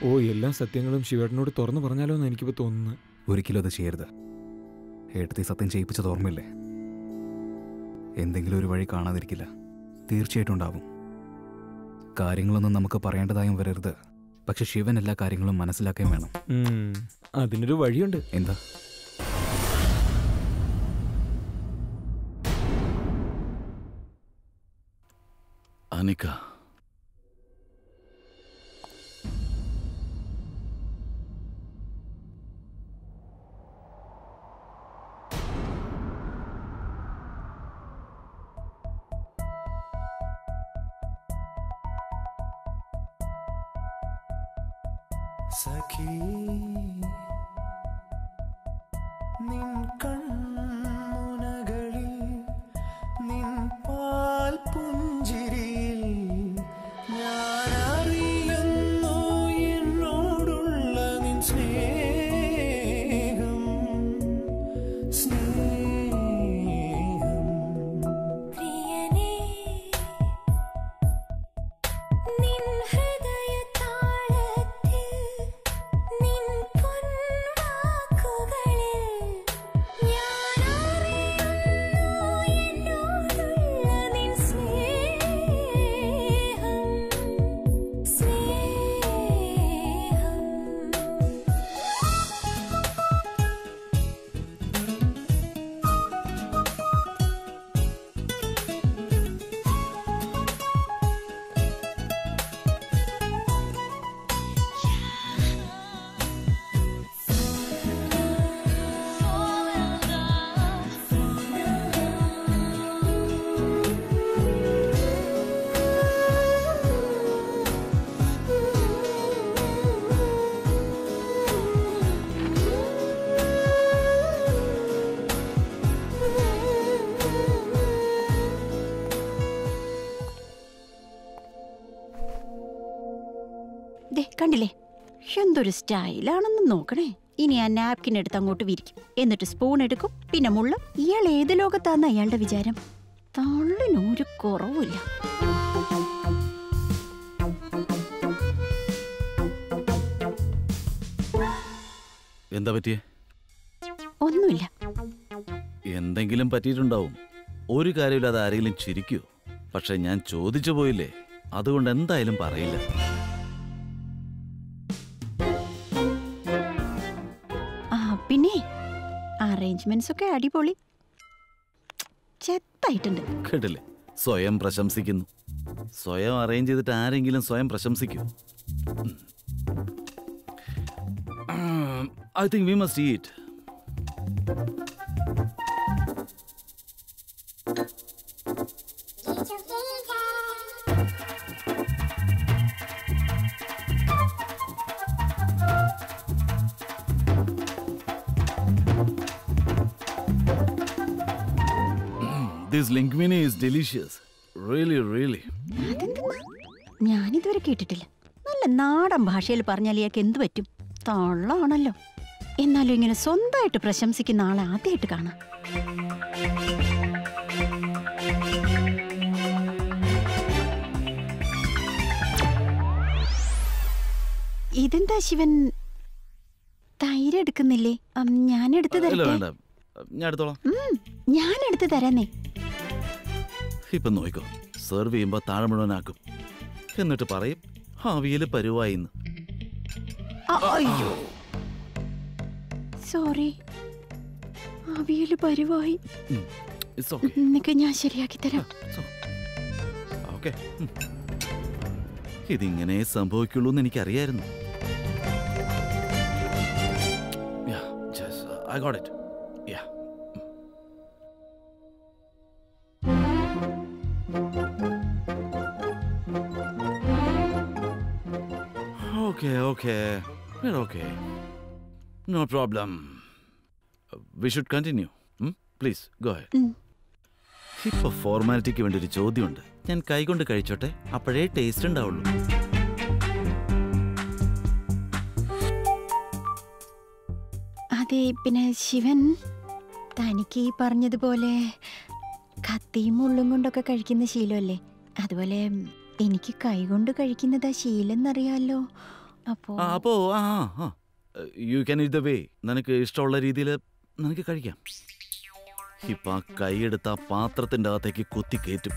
എല്ലാ സത്യങ്ങളും ശിവേട്ടനോട് തുറന്നു പറഞ്ഞാലോ എന്ന് എനിക്കിപ്പോൾ തോന്നുന്നു. ഒരിക്കലും അത് ചെയ്യരുത്. ഏട്ടത്തി സത്യം ചെയ്യിപ്പിച്ചത് ഓർമ്മയില്ലേ? എന്തെങ്കിലും ഒരു വഴി കാണാതിരിക്കില്ല, തീർച്ചയായിട്ടും ഉണ്ടാവും. കാര്യങ്ങളൊന്നും നമുക്ക് പറയേണ്ടതായും വരരുത്. പക്ഷെ ശിവൻ എല്ലാ കാര്യങ്ങളും മനസ്സിലാക്കുകയും വേണം. അതിനൊരു വഴിയുണ്ട്. എന്താ? അനിക, സഖി നിൻ കൺമുനകളിൽ നിൻ പാൽ പുഞ്ചിരിയിൽ ഞാൻ അറിയുന്നു എന്നോടുള്ള നിൻ സ്നേഹം സ്നേഹം. പ്രിയനേ നിൻ ഹൃദയ താളത്തിൽ നിൻ പൊൻവാക്കുകളിൽ ഞാൻ അറിയുന്നു എന്നോടുള്ള നിൻ സ്നേഹം സ്നേഹം. ദേ കണ്ടില്ലേ, എന്തൊരു സ്റ്റൈലാണെന്ന് നോക്കണേ. ഇനി ആ നാപ്കിൻ എടുത്ത് അങ്ങോട്ട് വിരിക്കും, എന്നിട്ട് സ്പൂൺ എടുക്കും, പിന്നെ മുള്ളും. ഇയാൾ ഏത് ലോകത്താന്ന് അയാളുടെ വിചാരം? തള്ളിനൊരു കുറവുമില്ല. എന്താ പറ്റിയേ? ഒന്നുമില്ല. എന്തെങ്കിലും പറ്റിയിട്ടുണ്ടാവും. ഒരു കാര്യമില്ലാതെ ആരെങ്കിലും ചിരിക്കൂ. പക്ഷെ ഞാൻ ചോദിച്ചു പോയില്ലേ, അതുകൊണ്ട് എന്തായാലും പറയില്ല. ആ പിന്നെ അറേഞ്ച്മെന്റ്സ് ഒക്കെ അടിപൊളി, ചെത്തായിട്ടുണ്ട്. കേട്ടില്ലേ, സ്വയം പ്രശംസിക്കുന്നു. സ്വയം അറേഞ്ച് ചെയ്തിട്ട് ആരെങ്കിലും സ്വയം പ്രശംസിക്കൂ? I think we must eat. This linguine is delicious. Really, really. ഞാനിതുവരെ കേട്ടിട്ടില്ല. നല്ല നാടൻ ഭാഷയിൽ പറഞ്ഞാൽ ഇയാൾക്ക് എന്ത് പറ്റും? തള്ളാണല്ലോ. എന്നാലും ഇങ്ങനെ സ്വന്തമായിട്ട് പ്രശംസിക്കുന്ന ആളെ ആദ്യമായിട്ട് കാണാം. ഇതെന്താ ശിവൻ തൈര് എടുക്കുന്നില്ലേ? ഞാൻ എടുത്തു തരാം. ഞാൻ എടുത്തു തരാന്നേ. ഇപ്പൊ നോക്കോ, സെർവ് ചെയ്യുമ്പോ താഴെ മുഴുവനാക്കും, എന്നിട്ട് പറയും അവിയല് പരുവായിന്ന്. അയ്യോ സോറി, അവിയല് പരുവായി. നിനക്ക് ഞാൻ ശരിയാക്കി തരാം. ഇതിങ്ങനെ സംഭവിക്കുള്ളൂ എന്ന് എനിക്കറിയായിരുന്നു. I got it. Yeah. Okay. We're okay. No problem. We should continue. Please, go ahead. ഇപ്പൊ ഫോർമാലിറ്റിക്ക് വേണ്ടി ഒരു ചോദ്യമുണ്ട്. ഞാൻ കൈകൊണ്ട് കഴിച്ചോട്ടെ, അപ്പോഴേ ടേസ്റ്റ് ഉണ്ടാവുള്ളൂ. അതെ, പിന്നെ ശിവൻ തനിക്ക് ഈ പറഞ്ഞതുപോലെ കത്തിയും മുള്ളും കൊണ്ടൊക്കെ കഴിക്കുന്ന ശീലമല്ലേ? അതുപോലെ എനിക്ക് കൈകൊണ്ട് കഴിക്കുന്നതാ ശീലം എന്നറിയാലോ. അപ്പോ you can eat the way. നിനക്ക് ഇഷ്ടമുള്ള രീതിയിൽ നിനക്ക് കഴിക്കാം. ഇപ്പൊ ആ കൈയെടുത്ത ആ പാത്രത്തിന്റെ അകത്തേക്ക് കുത്തി കയറ്റും.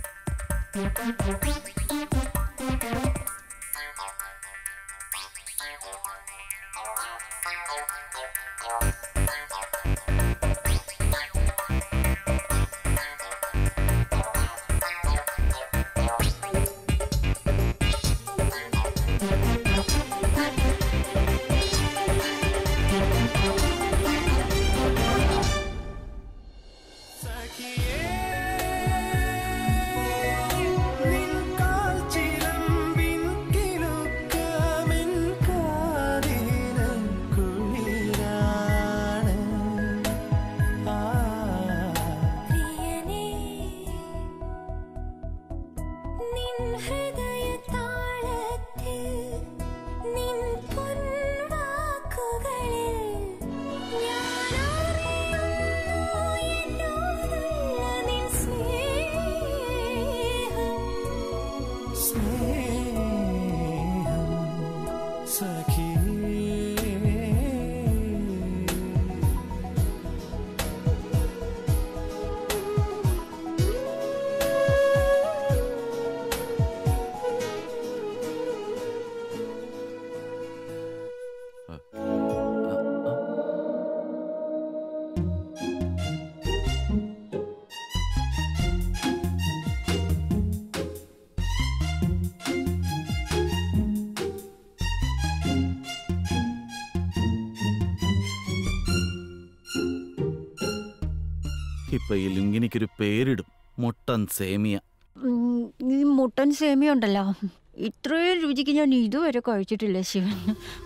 ഇപ്പൊ ഈ ലുങ്കിനിക്കൊരു പേരിടും, മുട്ടൻ സേമിയ. ഈ മുട്ടൻ സേമിയ ഉണ്ടല്ലോ, ഇത്രയും രുചിക്ക് ഞാൻ ഇതുവരെ കഴിച്ചിട്ടില്ല ശിവൻ.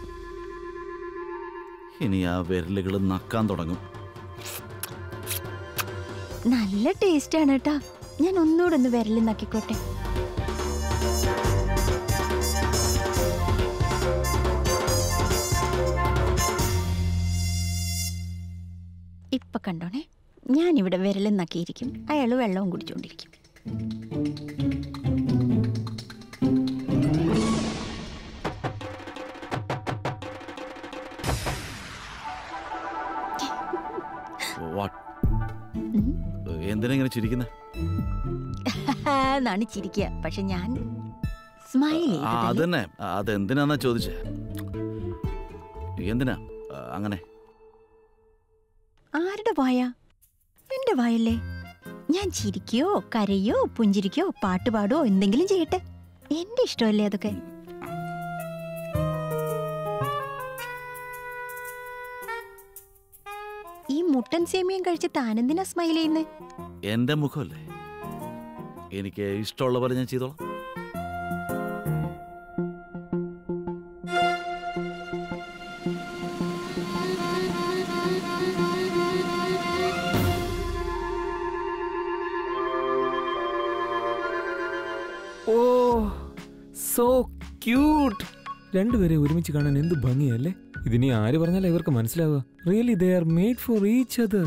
ഇനി ആ വിരലുകൾ നക്കാൻ തുടങ്ങും. നല്ല ടേസ്റ്റ് ആണ് കേട്ടാ. ഞാൻ ഒന്നുകൂടെ ഒന്ന് വിരലിൽ നക്കിക്കോട്ടെ. ഇപ്പൊ കണ്ടോണേ, ഞാനിവിടെ വിരലിൽ നക്കിയിരിക്കും, അയാൾ വെള്ളവും കുടിച്ചോണ്ടിരിക്കും. എന്തിനാ ഇങ്ങനെ ചിരിക്കുന്നത്? എന്നാണ് ചിരിക്കുക, പക്ഷെ ഞാൻ സ്മൈൽ അതന്നെ. അതെന്തിനാന്നാ ചോദിച്ചേ? എന്തിനാ അങ്ങനെ? ആരുടെ വായ? എന്റെ വായല്ലേ. ഞാൻ ചിരിക്കയോ കരയോ പുഞ്ചിരിക്കോ പാട്ട് പാടുവോ എന്തെങ്കിലും ചെയ്യട്ടെ, എന്റെ ഇഷ്ടമല്ലേ അതൊക്കെ. ഈ മുട്ടൻ സേമിയം കഴിച്ച് താനെന്തിനാ സ്മൈൽ ചെയ്യുന്നേ? എന്റെ മുഖമല്ലേ, എനിക്ക് ഇഷ്ടമുള്ള പോലെ ഞാൻ ചെയ്തോളാം. Oh so cute. രണ്ടുപേരെ ഒരുമിച്ച് കാണാൻ എന്ത് ഭംഗിയല്ലേ. ഇതിനി ആര് പറഞ്ഞാലും ഇവർക്ക് മനസ്സിലാവുക. Really they are made for each other.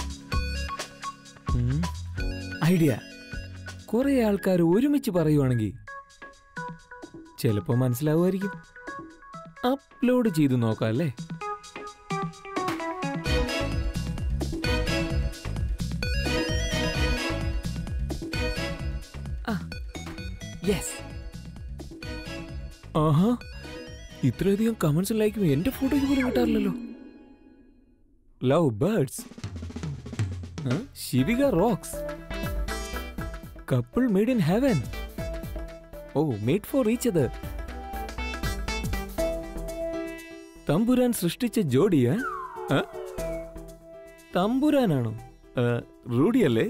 Idea. കുറെ ആൾക്കാർ ഒരുമിച്ച് പറയുവാണെങ്കിൽ ചിലപ്പോ മനസ്സിലാവുമായിരിക്കും. അപ്ലോഡ് ചെയ്ത് നോക്കാം അല്ലേ? യെസ്. ആഹാ, ഇത്രയധികം കമന്റ്സും ലൈക്കും എന്റെ ഫോട്ടോയ്ക്ക് പോലും കിട്ടാറില്ലല്ലോ. Love birds, Shivika rocks, couple made in heaven, oh made for each other, തമ്പുരാൻ സൃഷ്ടിച്ച ജോഡിയാ? തമ്പുരാനാണോ? റൂഡിയല്ലേ?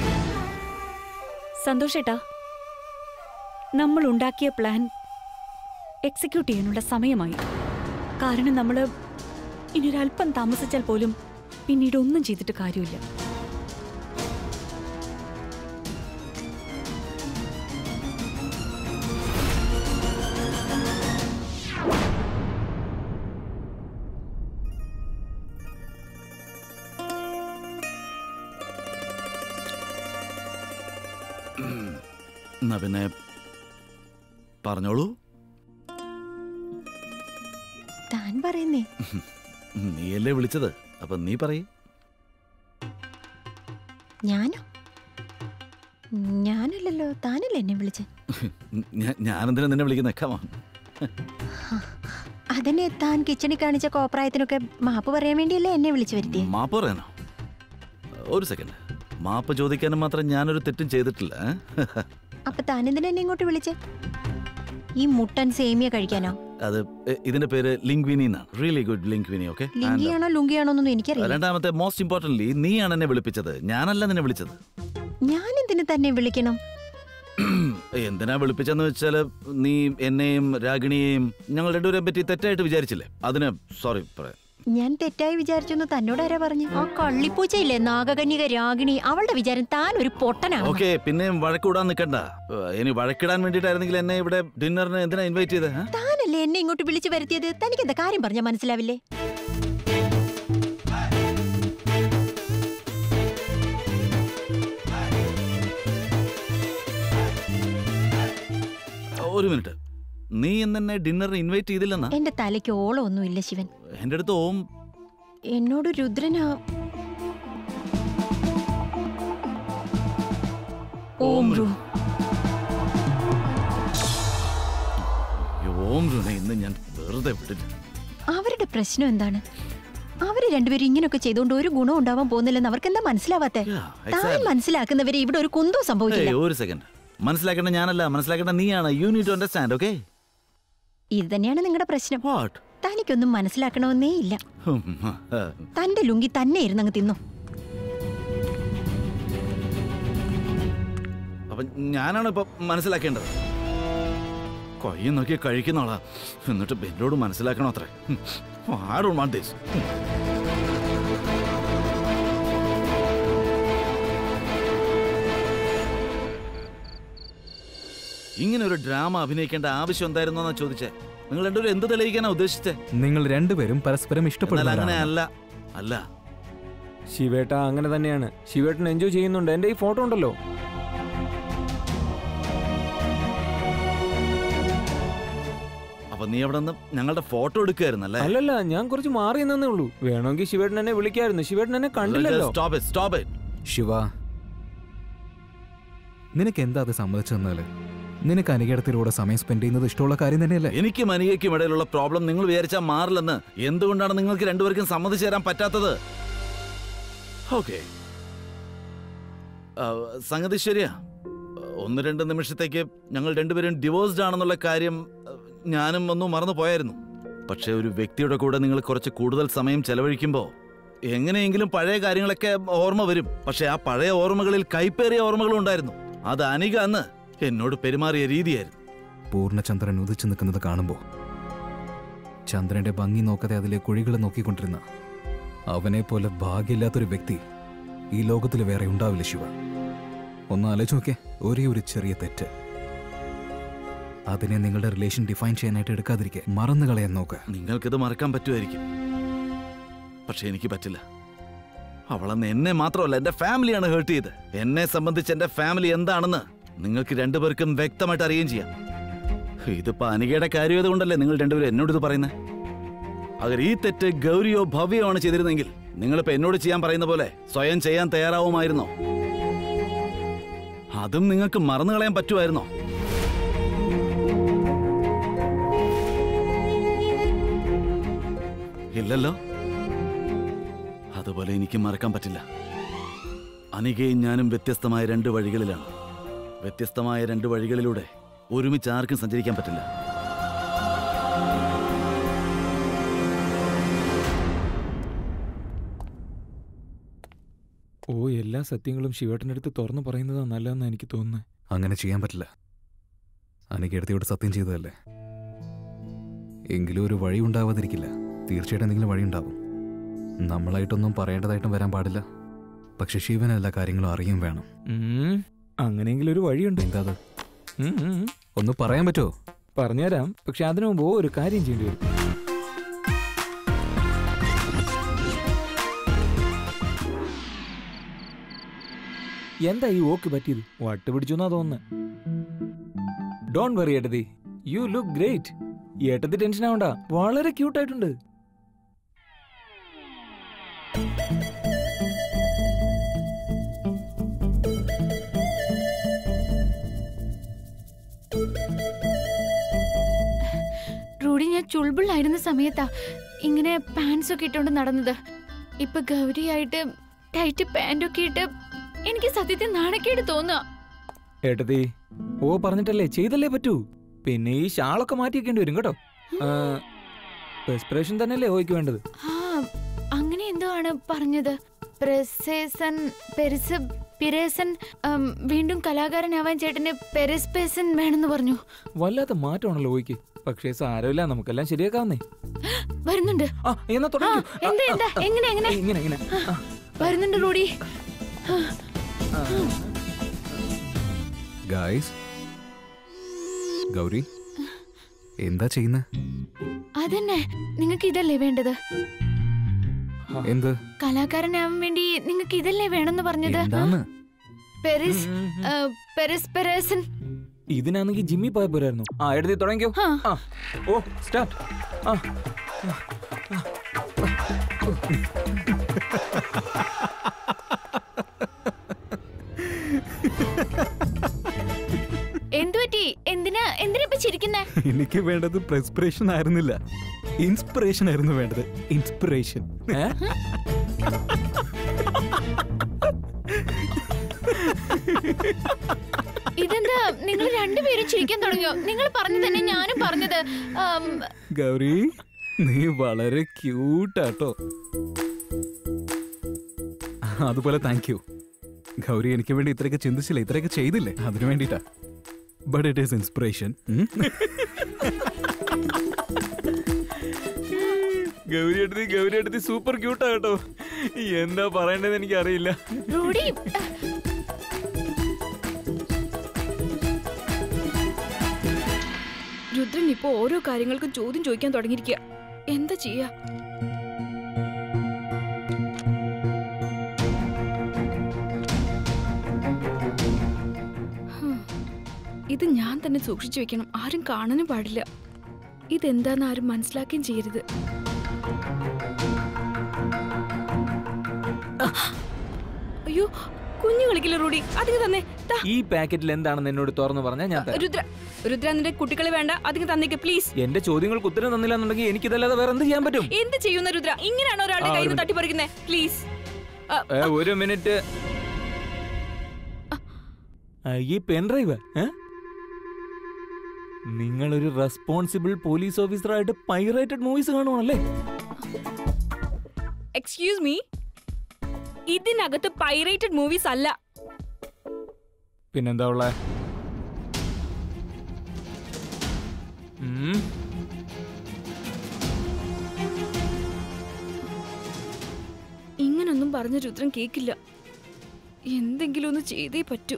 സന്തോഷേട്ടാ, നമ്മൾ ഉണ്ടാക്കിയ പ്ലാൻ എക്സിക്യൂട്ട് ചെയ്യാനുള്ള സമയമായി. കാരണം നമ്മൾ ഇനിയൊരല്പം താമസിച്ചാൽ പോലും പിന്നീട് ഒന്നും ചെയ്തിട്ട് കാര്യമില്ല. എന്നാ പിന്നെ പറഞ്ഞോളൂ. താൻ പറയുന്നേ. നീയല്ലേ വിളിച്ചത്, അപ്പൊ നീ പറയ്. ഞാനോ? ഞാനല്ലല്ലോ, താനല്ലേ എന്നെ വിളിച്ചേ. ഞാനെന്തിനാ നിന്നെ വിളിക്കുന്നേ? കമാ. അതിനെ താൻ കിച്ചണിൽ കാണിച്ച കോപ്രായത്തിനൊക്കെ മാപ്പ് പറയാൻ വേണ്ടിയല്ലേ എന്നെ വിളിച്ചു വരുത്തിയേ? മാപ്പ് പറയാനോ? ഒരു സെക്കൻഡ്. മാപ്പ് ചോദിക്കാനും മാത്രം ഞാനൊരു തെറ്റും ചെയ്തിട്ടില്ല. അപ്പൊ താൻ എന്തിനാ എന്നെ ഇങ്ങോട്ട് വിളിച്ചേ? ഈ മുട്ടൻ സേമിയ കഴിക്കാനോ? അത് ഇതിന്റെ പേര് ലിംഗ്വിനി എന്നാണ്. Really good linguine. ഓക്കെ. ലിംഗിയാണോ ലുങ്കിയാണോ എന്നൊന്നും എനിക്കറിയില്ല. രണ്ടാമത്തെ മോസ്റ്റ് ഇമ്പോർട്ടന്റ്ലി നീയാണ് എന്നെ വിളിപ്പിച്ചത്, ഞാനല്ല നിന്നെ വിളിച്ചത്. ഞാൻ എന്തിനു തന്നെ വിളിക്കണം? എന്തിനാ വിളിപ്പിച്ചെന്ന് വെച്ചാല് നീ എന്നെയും രാഗിണിയെയും ഞങ്ങൾ രണ്ടുപേരെ പറ്റി തെറ്റായിട്ട് വിചാരിച്ചില്ലേ? അതിന് സോറി പറയാം. ഞാൻ തെറ്റായി വിചാരിച്ചെന്ന് തന്നോട് ആരാ പറഞ്ഞു? ആ കള്ളിപ്പൂച്ചയില്ലേ നാഗകന്യക രാഗിണി, അവളുടെ വിചാരം താൻ ഒരു പൊട്ടനാണ്. ഓക്കെ, പിന്നെയും വഴക്കൂടാൻ നിൽക്കണ്ട. ഇനി വഴക്കിടാൻ വേണ്ടിട്ടായിരുന്നെങ്കിൽ എന്നെ ഇവിടെ ഡിന്നറിന് എന്തിനാ ഇൻവൈറ്റ് ചെയ്തത്? താനല്ലേ എന്നെ ഇങ്ങോട്ട് വിളിച്ചു വരുത്തിയത്. തനിക്ക് എന്താ കാര്യം പറഞ്ഞാൽ മനസ്സിലാവില്ലേ? ഒരു മിനിറ്റ്, നീ എന്നെ ഡിന്നറിന് ഇൻവൈറ്റ് ചെയ്തില്ലെന്നാ? എന്റെ തലയ്ക്ക് ഓളം ഒന്നുമില്ല ശിവൻ. എന്റെ അടുത്ത് ഓം എന്നോട് രുദ്രനാ ഓം രു ഓം രുനെ ഇന്ന് ഞാൻ വെറുതെ വിട്ടില്ല. അവരുടെ പ്രശ്നം എന്താണ്? അവര് രണ്ടുപേരും ഇങ്ങനെയൊക്കെ ചെയ്തുകൊണ്ട് ഒരു ഗുണം ഉണ്ടാവാൻ പോകുന്നില്ലെന്ന് അവർക്ക് എന്താ മനസ്സിലാവാത്തെ? താൻ മനസ്സിലാക്കുന്നവരെ ഇവിടെ ഒരു കുന്തവും സംഭവിക്കില്ല. ഒരു സെക്കൻഡ്, മനസ്സിലാക്കേണ്ട ഞാനല്ല, മനസ്സിലാക്കേണ്ട നീയാണ്. You need to understand. Okay, ഇത് തന്നെയാണ് നിങ്ങളുടെ പ്രശ്നം. വാട്ട്? തനിക്കൊന്നും മനസ്സിലാക്കണമെന്നേ ഇല്ല. തന്റെ ലുങ്കി തന്നെ ഇരുന്നങ്ങ് തിന്നു. അപ്പൊ ഞാനാണ് ഇപ്പൊ മനസ്സിലാക്കേണ്ടത്. കൊയ്യും നോക്കി കഴിക്കുന്നോളാ, എന്നിട്ട് എന്നോട് മനസ്സിലാക്കണോ അത്രേ? I don't want this. ഇങ്ങനെ ഒരു ഡ്രാമ അഭിനയിക്കേണ്ട ആവശ്യം എന്തായിരുന്നു എന്നാ ചോദിച്ചേ? നിങ്ങൾ രണ്ടുപേരും എന്ത് തെളിയിക്കാനാ ഉദ്ദേശിച്ചേ? നിങ്ങൾ രണ്ടുപേരും പരസ്പരം അങ്ങനെ ഇഷ്ടപ്പെടുന്നവരാണ്. അല്ല അല്ല. ശിവേട്ട അങ്ങനെ തന്നെയാണ്. ശിവേട്ടൻ എൻജോയ് ചെയ്യുന്നുണ്ട്. എന്റെ ഈ ഫോട്ടോ ഉണ്ടല്ലോ, അപ്പൊ നീ അവിടെ നിന്ന് ഞങ്ങളുടെ ഫോട്ടോ എടുക്കുകയായിരുന്നല്ലേ? അല്ലല്ല, ഞാൻ കുറച്ച് മാറി എന്നേ ഉള്ളൂ. വേണമെങ്കിൽ ശിവേട്ടൻ എന്നെ വിളിക്കായിരുന്നു. ശിവേട്ടൻ എന്നെ കണ്ടില്ലല്ലോ. Stop it. ശിവ, നിനക്ക് എന്താ അത് സമ്മതിച്ചു തന്നാല്? നിനക്ക് അനികേടത്തിലൂടെ സമയം സ്പെൻഡ് ചെയ്യുന്നത് ഇഷ്ടമുള്ള കാര്യം തന്നെയല്ലേ? എനിക്കും അനികയ്ക്കും ഇടയിലുള്ള പ്രോബ്ലം നിങ്ങൾ വിചാരിച്ചാൽ മാറില്ലെന്ന്. എന്തുകൊണ്ടാണ് നിങ്ങൾക്ക് രണ്ടുപേർക്കും സമ്മതിച്ചു തരാൻ പറ്റാത്തത്? ഓക്കെ, സംഗതി ശരിയാ. 1-2 നിമിഷത്തേക്ക് ഞങ്ങൾ രണ്ടുപേരും ഡിവോഴ്സ്ഡ് ആണെന്നുള്ള കാര്യം ഞാനും ഒന്നും മറന്നു പോയായിരുന്നു. പക്ഷെ ഒരു വ്യക്തിയുടെ കൂടെ നിങ്ങൾ കുറച്ച് കൂടുതൽ സമയം ചെലവഴിക്കുമ്പോൾ എങ്ങനെയെങ്കിലും പഴയ കാര്യങ്ങളൊക്കെ ഓർമ്മ വരും. പക്ഷെ ആ പഴയ ഓർമ്മകളിൽ കൈപ്പേറിയ ഓർമ്മകളും ഉണ്ടായിരുന്നു. അത് അനിക അന്ന് എന്നോട് പെരുമാറിയ രീതിയായിരുന്നു. പൂർണ്ണചന്ദ്രൻ ഉദിച്ചു നിൽക്കുന്നത് കാണുമ്പോൾ ചന്ദ്രന്റെ ഭംഗി നോക്കാതെ അതിലെ കുഴികൾ നോക്കിക്കൊണ്ടിരുന്ന അവനെ പോലെ ഭാഗ്യമില്ലാത്തൊരു വ്യക്തി ഈ ലോകത്തിൽ വേറെ ഉണ്ടാവില്ല ശിവ. ഒന്ന് ആലോചിച്ച് നോക്കേ, ഒരേ ഒരു ചെറിയ തെറ്റ്, അതിനെ നിങ്ങളുടെ റിലേഷൻ ഡിഫൈൻ ചെയ്യാനായിട്ട് എടുക്കാതിരിക്കെ മറന്നു കളയാൻ നോക്ക്. നിങ്ങൾക്കിത് മറക്കാൻ പറ്റുമായിരിക്കും, പക്ഷെ എനിക്ക് പറ്റില്ല. അവളന്ന് എന്നെ മാത്രമല്ല എന്റെ ഫാമിലിയാണ് ഹേർട്ട് ചെയ്ത്. എന്നെ സംബന്ധിച്ച് എന്റെ ഫാമിലി എന്താണെന്ന് നിങ്ങൾക്ക് രണ്ടുപേർക്കും വ്യക്തമായിട്ട് അറിയുകയും ചെയ്യാം. ഇതിപ്പോ അനികയുടെ കാര്യമായത് കൊണ്ടല്ലേ നിങ്ങൾ രണ്ടുപേരും എന്നോട് ഇത് പറയുന്നത്? അगर ഈ തെറ്റ് ഗൗരിയോ ഭവ്യോ ആണ് ചെയ്തിരുന്നെങ്കിൽ നിങ്ങളിപ്പോ എന്നോട് ചെയ്യാൻ പറയുന്ന പോലെ സ്വയം ചെയ്യാൻ തയ്യാറാവുമായിരുന്നോ? അതും നിങ്ങൾക്ക് മറന്നു കളയാൻ പറ്റുമായിരുന്നോ? ഇല്ലല്ലോ. അതുപോലെ എനിക്ക് മറക്കാൻ പറ്റില്ല. അനികയും ഞാനും വ്യത്യസ്തമായ 2 വഴികളിലാണ്. വ്യത്യസ്തമായ 2 വഴികളിലൂടെ ഒരുമിച്ച് ആർക്കും സഞ്ചരിക്കാൻ പറ്റില്ല. ഓ, എല്ലാ സത്യങ്ങളും ശിവേട്ടൻ്റെ അടുത്ത് തുറന്നു പറയുന്നതാ നല്ലതെന്നാണ് എനിക്ക് തോന്നുന്നത്. അങ്ങനെ ചെയ്യാൻ പറ്റില്ല. അനികേടത്തിയോട് സത്യം ചെയ്തതല്ലേ? എങ്കിലും ഒരു വഴി ഉണ്ടാവാതിരിക്കില്ല. തീർച്ചയായിട്ടും എന്തെങ്കിലും വഴി ഉണ്ടാവും. നമ്മളായിട്ടൊന്നും പറയേണ്ടതായിട്ടും വരാൻ പാടില്ല. പക്ഷെ ശിവൻ എല്ലാ കാര്യങ്ങളും അറിയും വേണം. അങ്ങനെയെങ്കിലും ഒരു വഴിയുണ്ട്. എന്താ അത്? ഒന്ന് പറയാൻ പറ്റുമോ? പറഞ്ഞുതരാം. പക്ഷെ അതിനു മുമ്പ് ഒരു കാര്യം ചെയ്യേണ്ടി വരും. എന്താ ഈ ഓക്ക് പറ്റിയത്? വട്ട് പിടിച്ചു എന്നാ തോന്നുന്നത്. ഡോണ്ട് വറി ഏട്ടത്തി, യു ലുക്ക് ഗ്രേറ്റ്. ഏട്ടത്തി ടെൻഷൻ ആവണ്ട, വളരെ ക്യൂട്ടായിട്ടുണ്ട്. റൂഡി, ഞാൻ ചുൾബിളായിരുന്ന സമയത്താ ഇങ്ങനെ പാൻസ് ഒക്കെ ഇട്ടോണ്ട് നടന്നത്. ഇപ്പൊ ഗൗരിയായിട്ട് ടൈറ്റ് പാൻറ്റൊക്കെ ഇട്ട് എനിക്ക് സത്യത്തിൽ നാണക്കേട് തോന്നുക. ഏട്ടത്തി, ഓ പറഞ്ഞിട്ടല്ലേ ചെയ്തല്ലേ പറ്റൂ. പിന്നെ ഈ ഷാളൊക്കെ മാറ്റിയേക്കേണ്ടി വരും കേട്ടോ. പെർസ്പിറേഷൻ തന്നെയല്ലേ ഓയ്ക്ക് വേണ്ടത്. ആ, അങ്ങനെ എന്തോ ആണ് പറഞ്ഞത്. പിരേസൻ വീണ്ടും കലാകാരനാവാൻ ചേട്ടന് പെരസ്പേസൻ വേണമെന്ന് പറഞ്ഞു. വല്ലാത്ത മാറ്റമാണല്ലോ ഓയ്ക്ക്. പക്ഷേ സാരമില്ല, നമുക്കെല്ലാം ശരിയാക്കാവുന്നേ. വരുന്നുണ്ട്. വരുന്നുണ്ട് റൂഡി. ഗായ്സ്, ഗൗരി എന്താ ചെയ്യുന്നത്? അതന്നെ, നിങ്ങൾക്ക് ഇതല്ലേ വേണ്ടത്? എന്ത്? കലാകാരനാവാൻ വേണ്ടി നിങ്ങൾക്ക് ഇതല്ലേ വേണമെന്ന് പറഞ്ഞത്? പെരസ്പെരേസൻ. ഇതിനാണെങ്കിൽ ജിമ്മി പോയ പോരായിരുന്നു. എടുത്ത് തുടങ്ങിയോ? Oh start. എന്തുപറ്റി? എന്തിനാ ഇപ്പൊ ചിരിക്കുന്നേ? എനിക്ക് വേണ്ടത് പ്രെസ്പിറേഷൻ ആയിരുന്നില്ല, ഇൻസ്പിറേഷൻ ആയിരുന്നു വേണ്ടത്. ഇൻസ്പിറേഷൻ. ഇതെന്താ നിങ്ങൾ രണ്ടുപേരും ചിരിക്കാൻ തുടങ്ങിയോ? നിങ്ങൾ പറഞ്ഞു തന്നെ ഞാനും പറഞ്ഞത്. ഗൗരി, നീ വളരെ ക്യൂട്ടാട്ടോ. അതുപോലെ താങ്ക് യു. ഗൗരി എനിക്ക് വേണ്ടി ഇത്രയൊക്കെ ചിന്തിച്ചില്ല, ഇത്രയൊക്കെ ചെയ്തില്ലേ, അതിനു വേണ്ടിട്ടാ. But it is inspiration. Gauri എടുത്ത് സൂപ്പർ ക്യൂട്ടാ കേട്ടോ. എന്താ പറയേണ്ടത് എനിക്ക് അറിയില്ല. രുദ്രൻ ഇപ്പോ ഓരോ കാര്യങ്ങൾക്കും ചോദ്യം ചോദിക്കാൻ തുടങ്ങിയിരിക്കുക. എന്താ ചെയ്യാ? ഇത് ഞാൻ തന്നെ സൂക്ഷിച്ചു വെക്കണം. ആരും കാണാനും പാടില്ല. ഇതെന്താന്ന് ആരും മനസ്സിലാക്കുകയും ചെയ്യരുത്. അയ്യോ, കുഞ്ഞു കളിക്കില്ല റൂഡി. അതിന് തന്നെ. ഈ പാക്കറ്റിൽ എന്താണെന്ന് എന്നോട് തുറന്നു പറഞ്ഞാൽ ഞാൻ രുദ്ര നിന്റെ കുട്ടികളെ വേണ്ട, അതിന് തന്നേക്ക് പ്ലീസ്. എന്റെ ചോദ്യങ്ങൾക്ക് ഉത്തരം തന്നില്ല എന്നുണ്ടെങ്കിൽ എനിക്കിതല്ലാതെ വേറെ എന്ത് ചെയ്യാൻ പറ്റും? എന്ത് ചെയ്യുന്ന രുദ്ര? ഇങ്ങനെയാണോ ഒരാളുടെ കയ്യിൽ നിന്ന് തട്ടിപ്പറിക്കുന്നേ? പ്ലീസ് ഒരു മിനിറ്റ്. ഈ പെൻഡ്രൈവ് നിങ്ങളൊരു റെസ്പോൺസിബിൾ പോലീസ് ഓഫീസറായിട്ട് പൈറേറ്റഡ് മൂവീസ് കാണുവാണല്ലേ? എക്സ്ക്യൂസ് മീ, ഇതിനകത്ത് പൈറേറ്റഡ് മൂവീസ് അല്ല. പിന്നെന്താ ഉള്ളേ? ഇങ്ങനൊന്നും പറഞ്ഞ രുദ്രൻ കേക്കില്ല. എന്തെങ്കിലും ഒന്ന് ചെയ്തേ പറ്റൂ.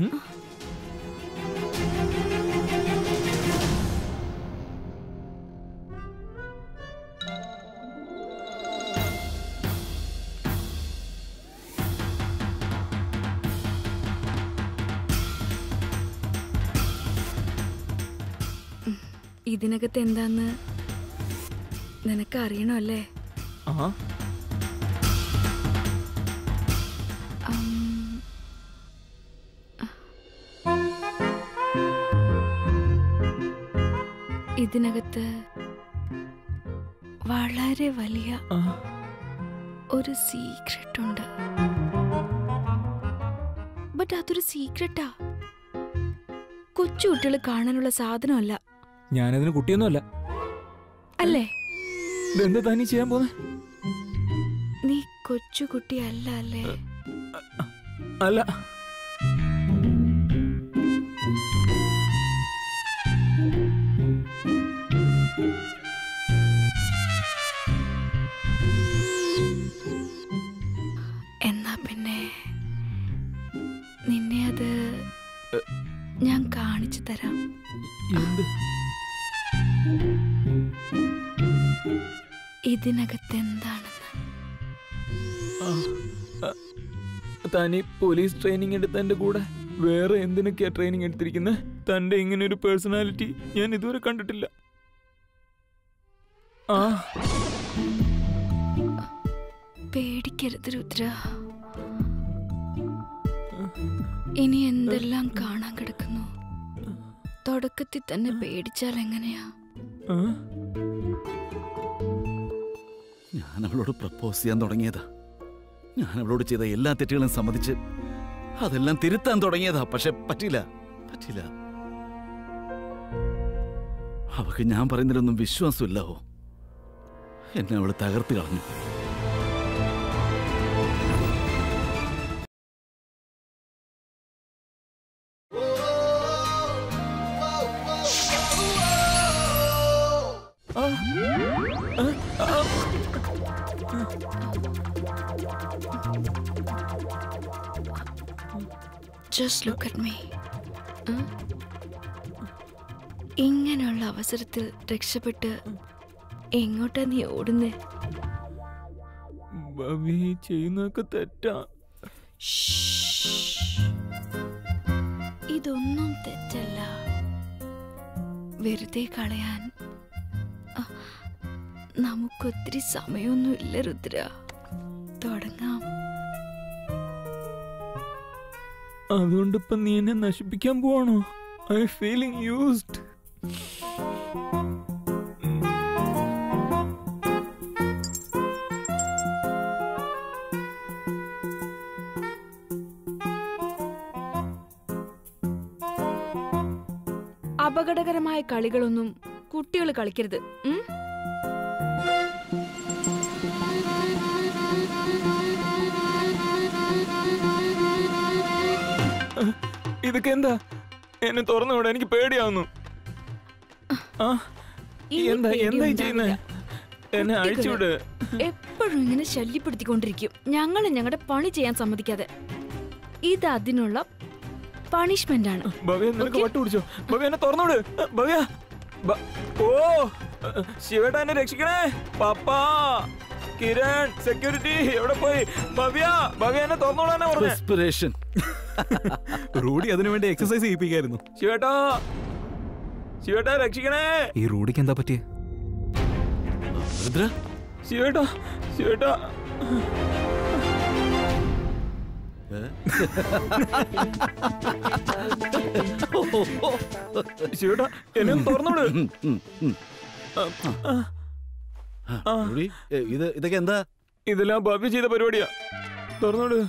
ഇതിനകത്ത് എന്താന്ന് നിനക്ക് അറിയണമല്ലേ? ഇതിനകത്ത് വളരെ വലിയ ഒരു സീക്രട്ട് ഉണ്ട്. ബട്ട് അതൊരു സീക്രട്ടാ. കൊച്ചു കുട്ടികൾ കാണാനുള്ള സാധനമല്ല. ഞാനതിന് കുട്ടിയൊന്നുമല്ല. അല്ലേ? എന്താ തനി ചെയ്യാൻ പോന്നെ? നീ കൊച്ചു കുട്ടി അല്ല അല്ലേ? അല്ല. പിന്നെ നിന്നെ അത് ഞാൻ കാണിച്ചു തരാം. എന്ത്? ഇതിനകത്ത് എന്താണെന്ന്. താനീ പോലീസ് ട്രെയിനിങ് എടുത്തതിന്റെ കൂടെ വേറെ എന്തിനൊക്കെയാ ട്രെയിനിങ് എടുത്തിരിക്കുന്നത്? തന്റെ ഇങ്ങനെ ഒരു പേഴ്സണാലിറ്റി ഞാൻ ഇതുവരെ കണ്ടിട്ടില്ല. പേടിക്കരുത് രുദ്ര. ഇനി എന്തെല്ലാം കാണാൻ കിടക്കുന്നു. തുടക്കത്തിൽ തന്നെ പേടിച്ചാൽ എങ്ങനെയാ? ഞാൻ അവളോട് പ്രപ്പോസ് ചെയ്യാൻ തുടങ്ങിയതാ. ഞാൻ അവളോട് ചെയ്ത എല്ലാ തെറ്റുകളും സമ്മതിച്ച് അതെല്ലാം തിരുത്താൻ തുടങ്ങിയതാ. പക്ഷെ പറ്റില്ല. അവക്ക് ഞാൻ പറയുന്നതിലൊന്നും വിശ്വാസമില്ലവോ. എന്നെ അവള് തകർത്ത് കളഞ്ഞു. Just look at me. ഇങ്ങനെയുള്ള അവസരത്തിൽ രക്ഷപ്പെട്ട് എങ്ങോട്ടാ നീ ഓടുന്നേ? ഭവി ചെയ്യുന്നതൊക്കെ തെറ്റാ. ഇതൊന്നും തെറ്റല്ല. വെറുതെ കളയാൻ നമുക്കൊത്തിരി സമയമൊന്നും ഇല്ല രുദ്ര. തുടങ്ങാം. അതുകൊണ്ട് ഇപ്പൊ നീ എന്നെ നശിപ്പിക്കാൻ പോവാണോ? I feeling used. അപകടകരമായ കളികളൊന്നും കുട്ടികൾ കളിക്കരുത്. ഇതൊക്കെ എന്താ? എന്നെ തുറന്നുവിടെ, എനിക്ക് പേടിയാവുന്നു. എന്താ ചെയ്യുന്നേ? എന്നെ അഴിച്ചുവിട്. എപ്പോഴും ഇങ്ങനെ ശല്യപ്പെടുത്തിക്കൊണ്ടിരിക്കും. ഞങ്ങളെ ഞങ്ങളുടെ പണി ചെയ്യാൻ സമ്മതിക്കാതെ. ഇത് അതിനുള്ള പണിഷ്മെന്റ് ആണ്. ഭവ്യ, നിനക്ക് വട്ടു പിടിച്ചോ? ഭവ്യ, എന്നെ തുറന്നുവിട്. ഭവ്യ, ഓ ശിവേട്ടാ, എന്നെ രക്ഷിക്കണേ. പപ്പാ, കിരൺ, സെക്യൂരിറ്റി എവിടെ പോയി? ഭവ്യ എന്നെ തുറന്നോളാനാ പറഞ്ഞേ. റൂഡി അതിനു വേണ്ടി എക്സസൈസ് ചെയ്യിപ്പിക്കായിരുന്നു. ശിവേട്ടാ രക്ഷിക്കണേ. ഈ റൂഡിക്ക് എന്താ പറ്റിയേ? ശിവേട്ടാ ശിവേട്ടാ എന്നെ തുറന്നോട്. ഇതൊക്കെ എന്താ? ഇതെല്ലാം ഭവ്യ ചെയ്ത പരിപാടിയാ. തുറന്നോട്.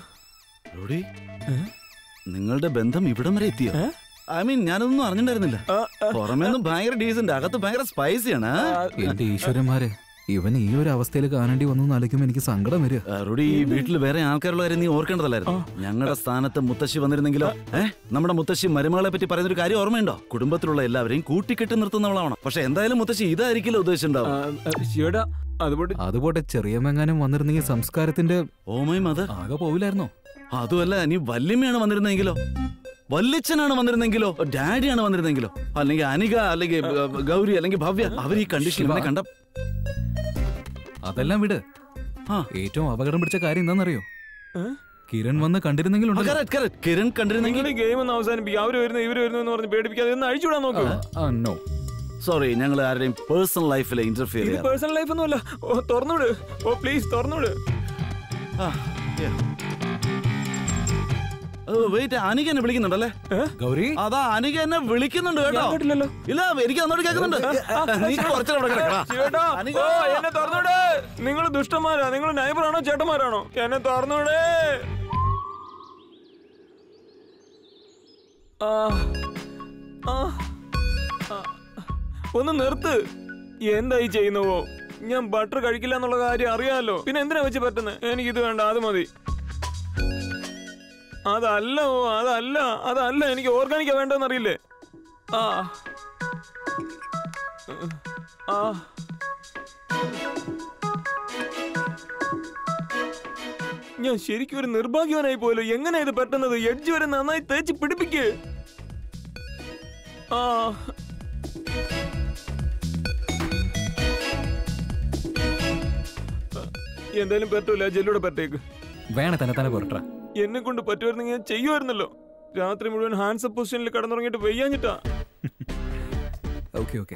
നിങ്ങളുടെ ബന്ധം ഇവിടം വരെ എത്തിയോ? ഐ മീൻ, ഞാനൊന്നും അറിഞ്ഞിട്ടുണ്ടായിരുന്നില്ല. പുറമേന്നും ഭയങ്കര ഡീസന്റ്, അകത്ത് ഭയങ്കര സ്പൈസിയാണ്. എന്റെ ഈശ്വരന്മാരെ, ഇവൻ ഈ ഒരു അവസ്ഥയിൽ കാണേണ്ടി വന്നു ആലോചിക്കുമ്പോൾ എനിക്ക് സങ്കടം വരിക. റുഡി, ഈ വീട്ടിൽ വേറെ ആൾക്കാരുള്ള കാര്യം നീ ഓർക്കേണ്ടതല്ലായിരുന്നു. ഞങ്ങളുടെ സ്ഥാനത്ത് മുത്തശ്ശി വന്നിരുന്നെങ്കിലോ? നമ്മുടെ മുത്തശ്ശി മരുമകളെ പറ്റി പറയുന്നൊരു കാര്യം ഓർമ്മയുണ്ടോ? കുടുംബത്തിലുള്ള എല്ലാവരെയും കൂട്ടിക്കെട്ടി നിർത്തുന്നവളാണ്. പക്ഷെ എന്തായാലും മുത്തശ്ശി ഇതായിരിക്കില്ല ഉദ്ദേശിച്ചിട്ടുണ്ടാവും. അതുപോട്ടെ, ചെറിയ മെങ്ങാനും വന്നിരുന്നെങ്കിൽ സംസ്കാരത്തിന്റെ ഓമൈ മദർ ആകെ പോവില്ലായിരുന്നോ? അതുമല്ല, നീ വല്യമ്മയാണ് വന്നിരുന്നെങ്കിലോ? വല്യച്ഛനാണ് വന്നിരുന്നെങ്കിലോ? ഡാഡിയാണ് വന്നിരുന്നെങ്കിലോ? അല്ലെങ്കിൽ അനിക, അല്ലെങ്കിൽ ഗൗരി, അല്ലെങ്കിൽ ഭവ്യ, അവർ ഈ കണ്ടീഷൻ കണ്ട. അതെല്ലാം വിട്. ഏറ്റവും അപകടം പിടിച്ച കാര്യം എന്താണെന്നറിയോ? കിരൺ വന്ന് കണ്ടിരുന്നെങ്കിൽ കിരൺ കണ്ടിരുന്നെങ്കിൽ ഗെയിം ഒന്ന് അവസാനിപ്പിക്കും. അവര് വരുന്നു ഇവര് വരുന്നു എന്ന് പറഞ്ഞ് പേടിപ്പിക്കാതെ ഒന്ന് അഴിച്ചുവിടാൻ നോക്കൂ. സോറി, ഞങ്ങൾ ആരുടെയും പേഴ്സണൽ ലൈഫിൽ ഇന്റർഫിയർ ചെയ്യാം. പേഴ്സണൽ ലൈഫ് ഒന്നുമല്ല. തുറന്നുവിട്. പ്ലീസ് തുറന്നുവിട്. വെയിറ്റ്, അനിക എന്നെ വിളിക്കുന്നുണ്ടല്ലേ? ഗൗരി, അതാ അനിക എന്നെ വിളിക്കുന്നുണ്ട് കേട്ടോ. ഇല്ല, എനിക്ക് അങ്ങോട്ട് കേൾക്കുന്നുണ്ട്. എന്നെ തുറന്നുവിട്. നിങ്ങൾ ദുഷ്ടന്മാരാ? നിങ്ങൾ നൈബറാണോ ചേട്ടന്മാരാണോ? എന്നെ തുറന്നുവിട്. ഒന്ന് നിർത്ത്. എന്തായി ചെയ്യുന്നവോ? ഞാൻ ബട്ടർ കഴിക്കില്ല എന്നുള്ള കാര്യം അറിയാമല്ലോ. പിന്നെ എന്തിനാ വെച്ച് പറ്റുന്നത്? എനിക്കിത് വേണ്ട, അത് മതി. അതല്ല എനിക്ക് ഓർഗാനിക്കാ വേണ്ടെന്നറിയില്ലേ? ഞാൻ ശരിക്കും ഒരു നിർഭാഗ്യവനായി പോലും. എങ്ങനെ ഇത് പറ്റുന്നത്? എഡ്ജ് വരെ നന്നായി തേച്ച് പിടിപ്പിക്ക്. ആ എന്തായാലും പറ്റൂല, ജെല്ലൂടെ പറ്റേക്ക്. വേണേ തന്നെ തന്നെ പുറട്ടാ. എന്നെ കൊണ്ട് പറ്റുമായിരുന്നെങ്കിൽ ഞാൻ ചെയ്യുമായിരുന്നല്ലോ. രാത്രി മുഴുവൻ ഹാൻഡ്സപ്പ് പൊസിഷനിൽ കിടന്നുറങ്ങിയിട്ട് വയ്യാഞ്ഞിട്ടാ. ഓക്കെ ഓക്കെ,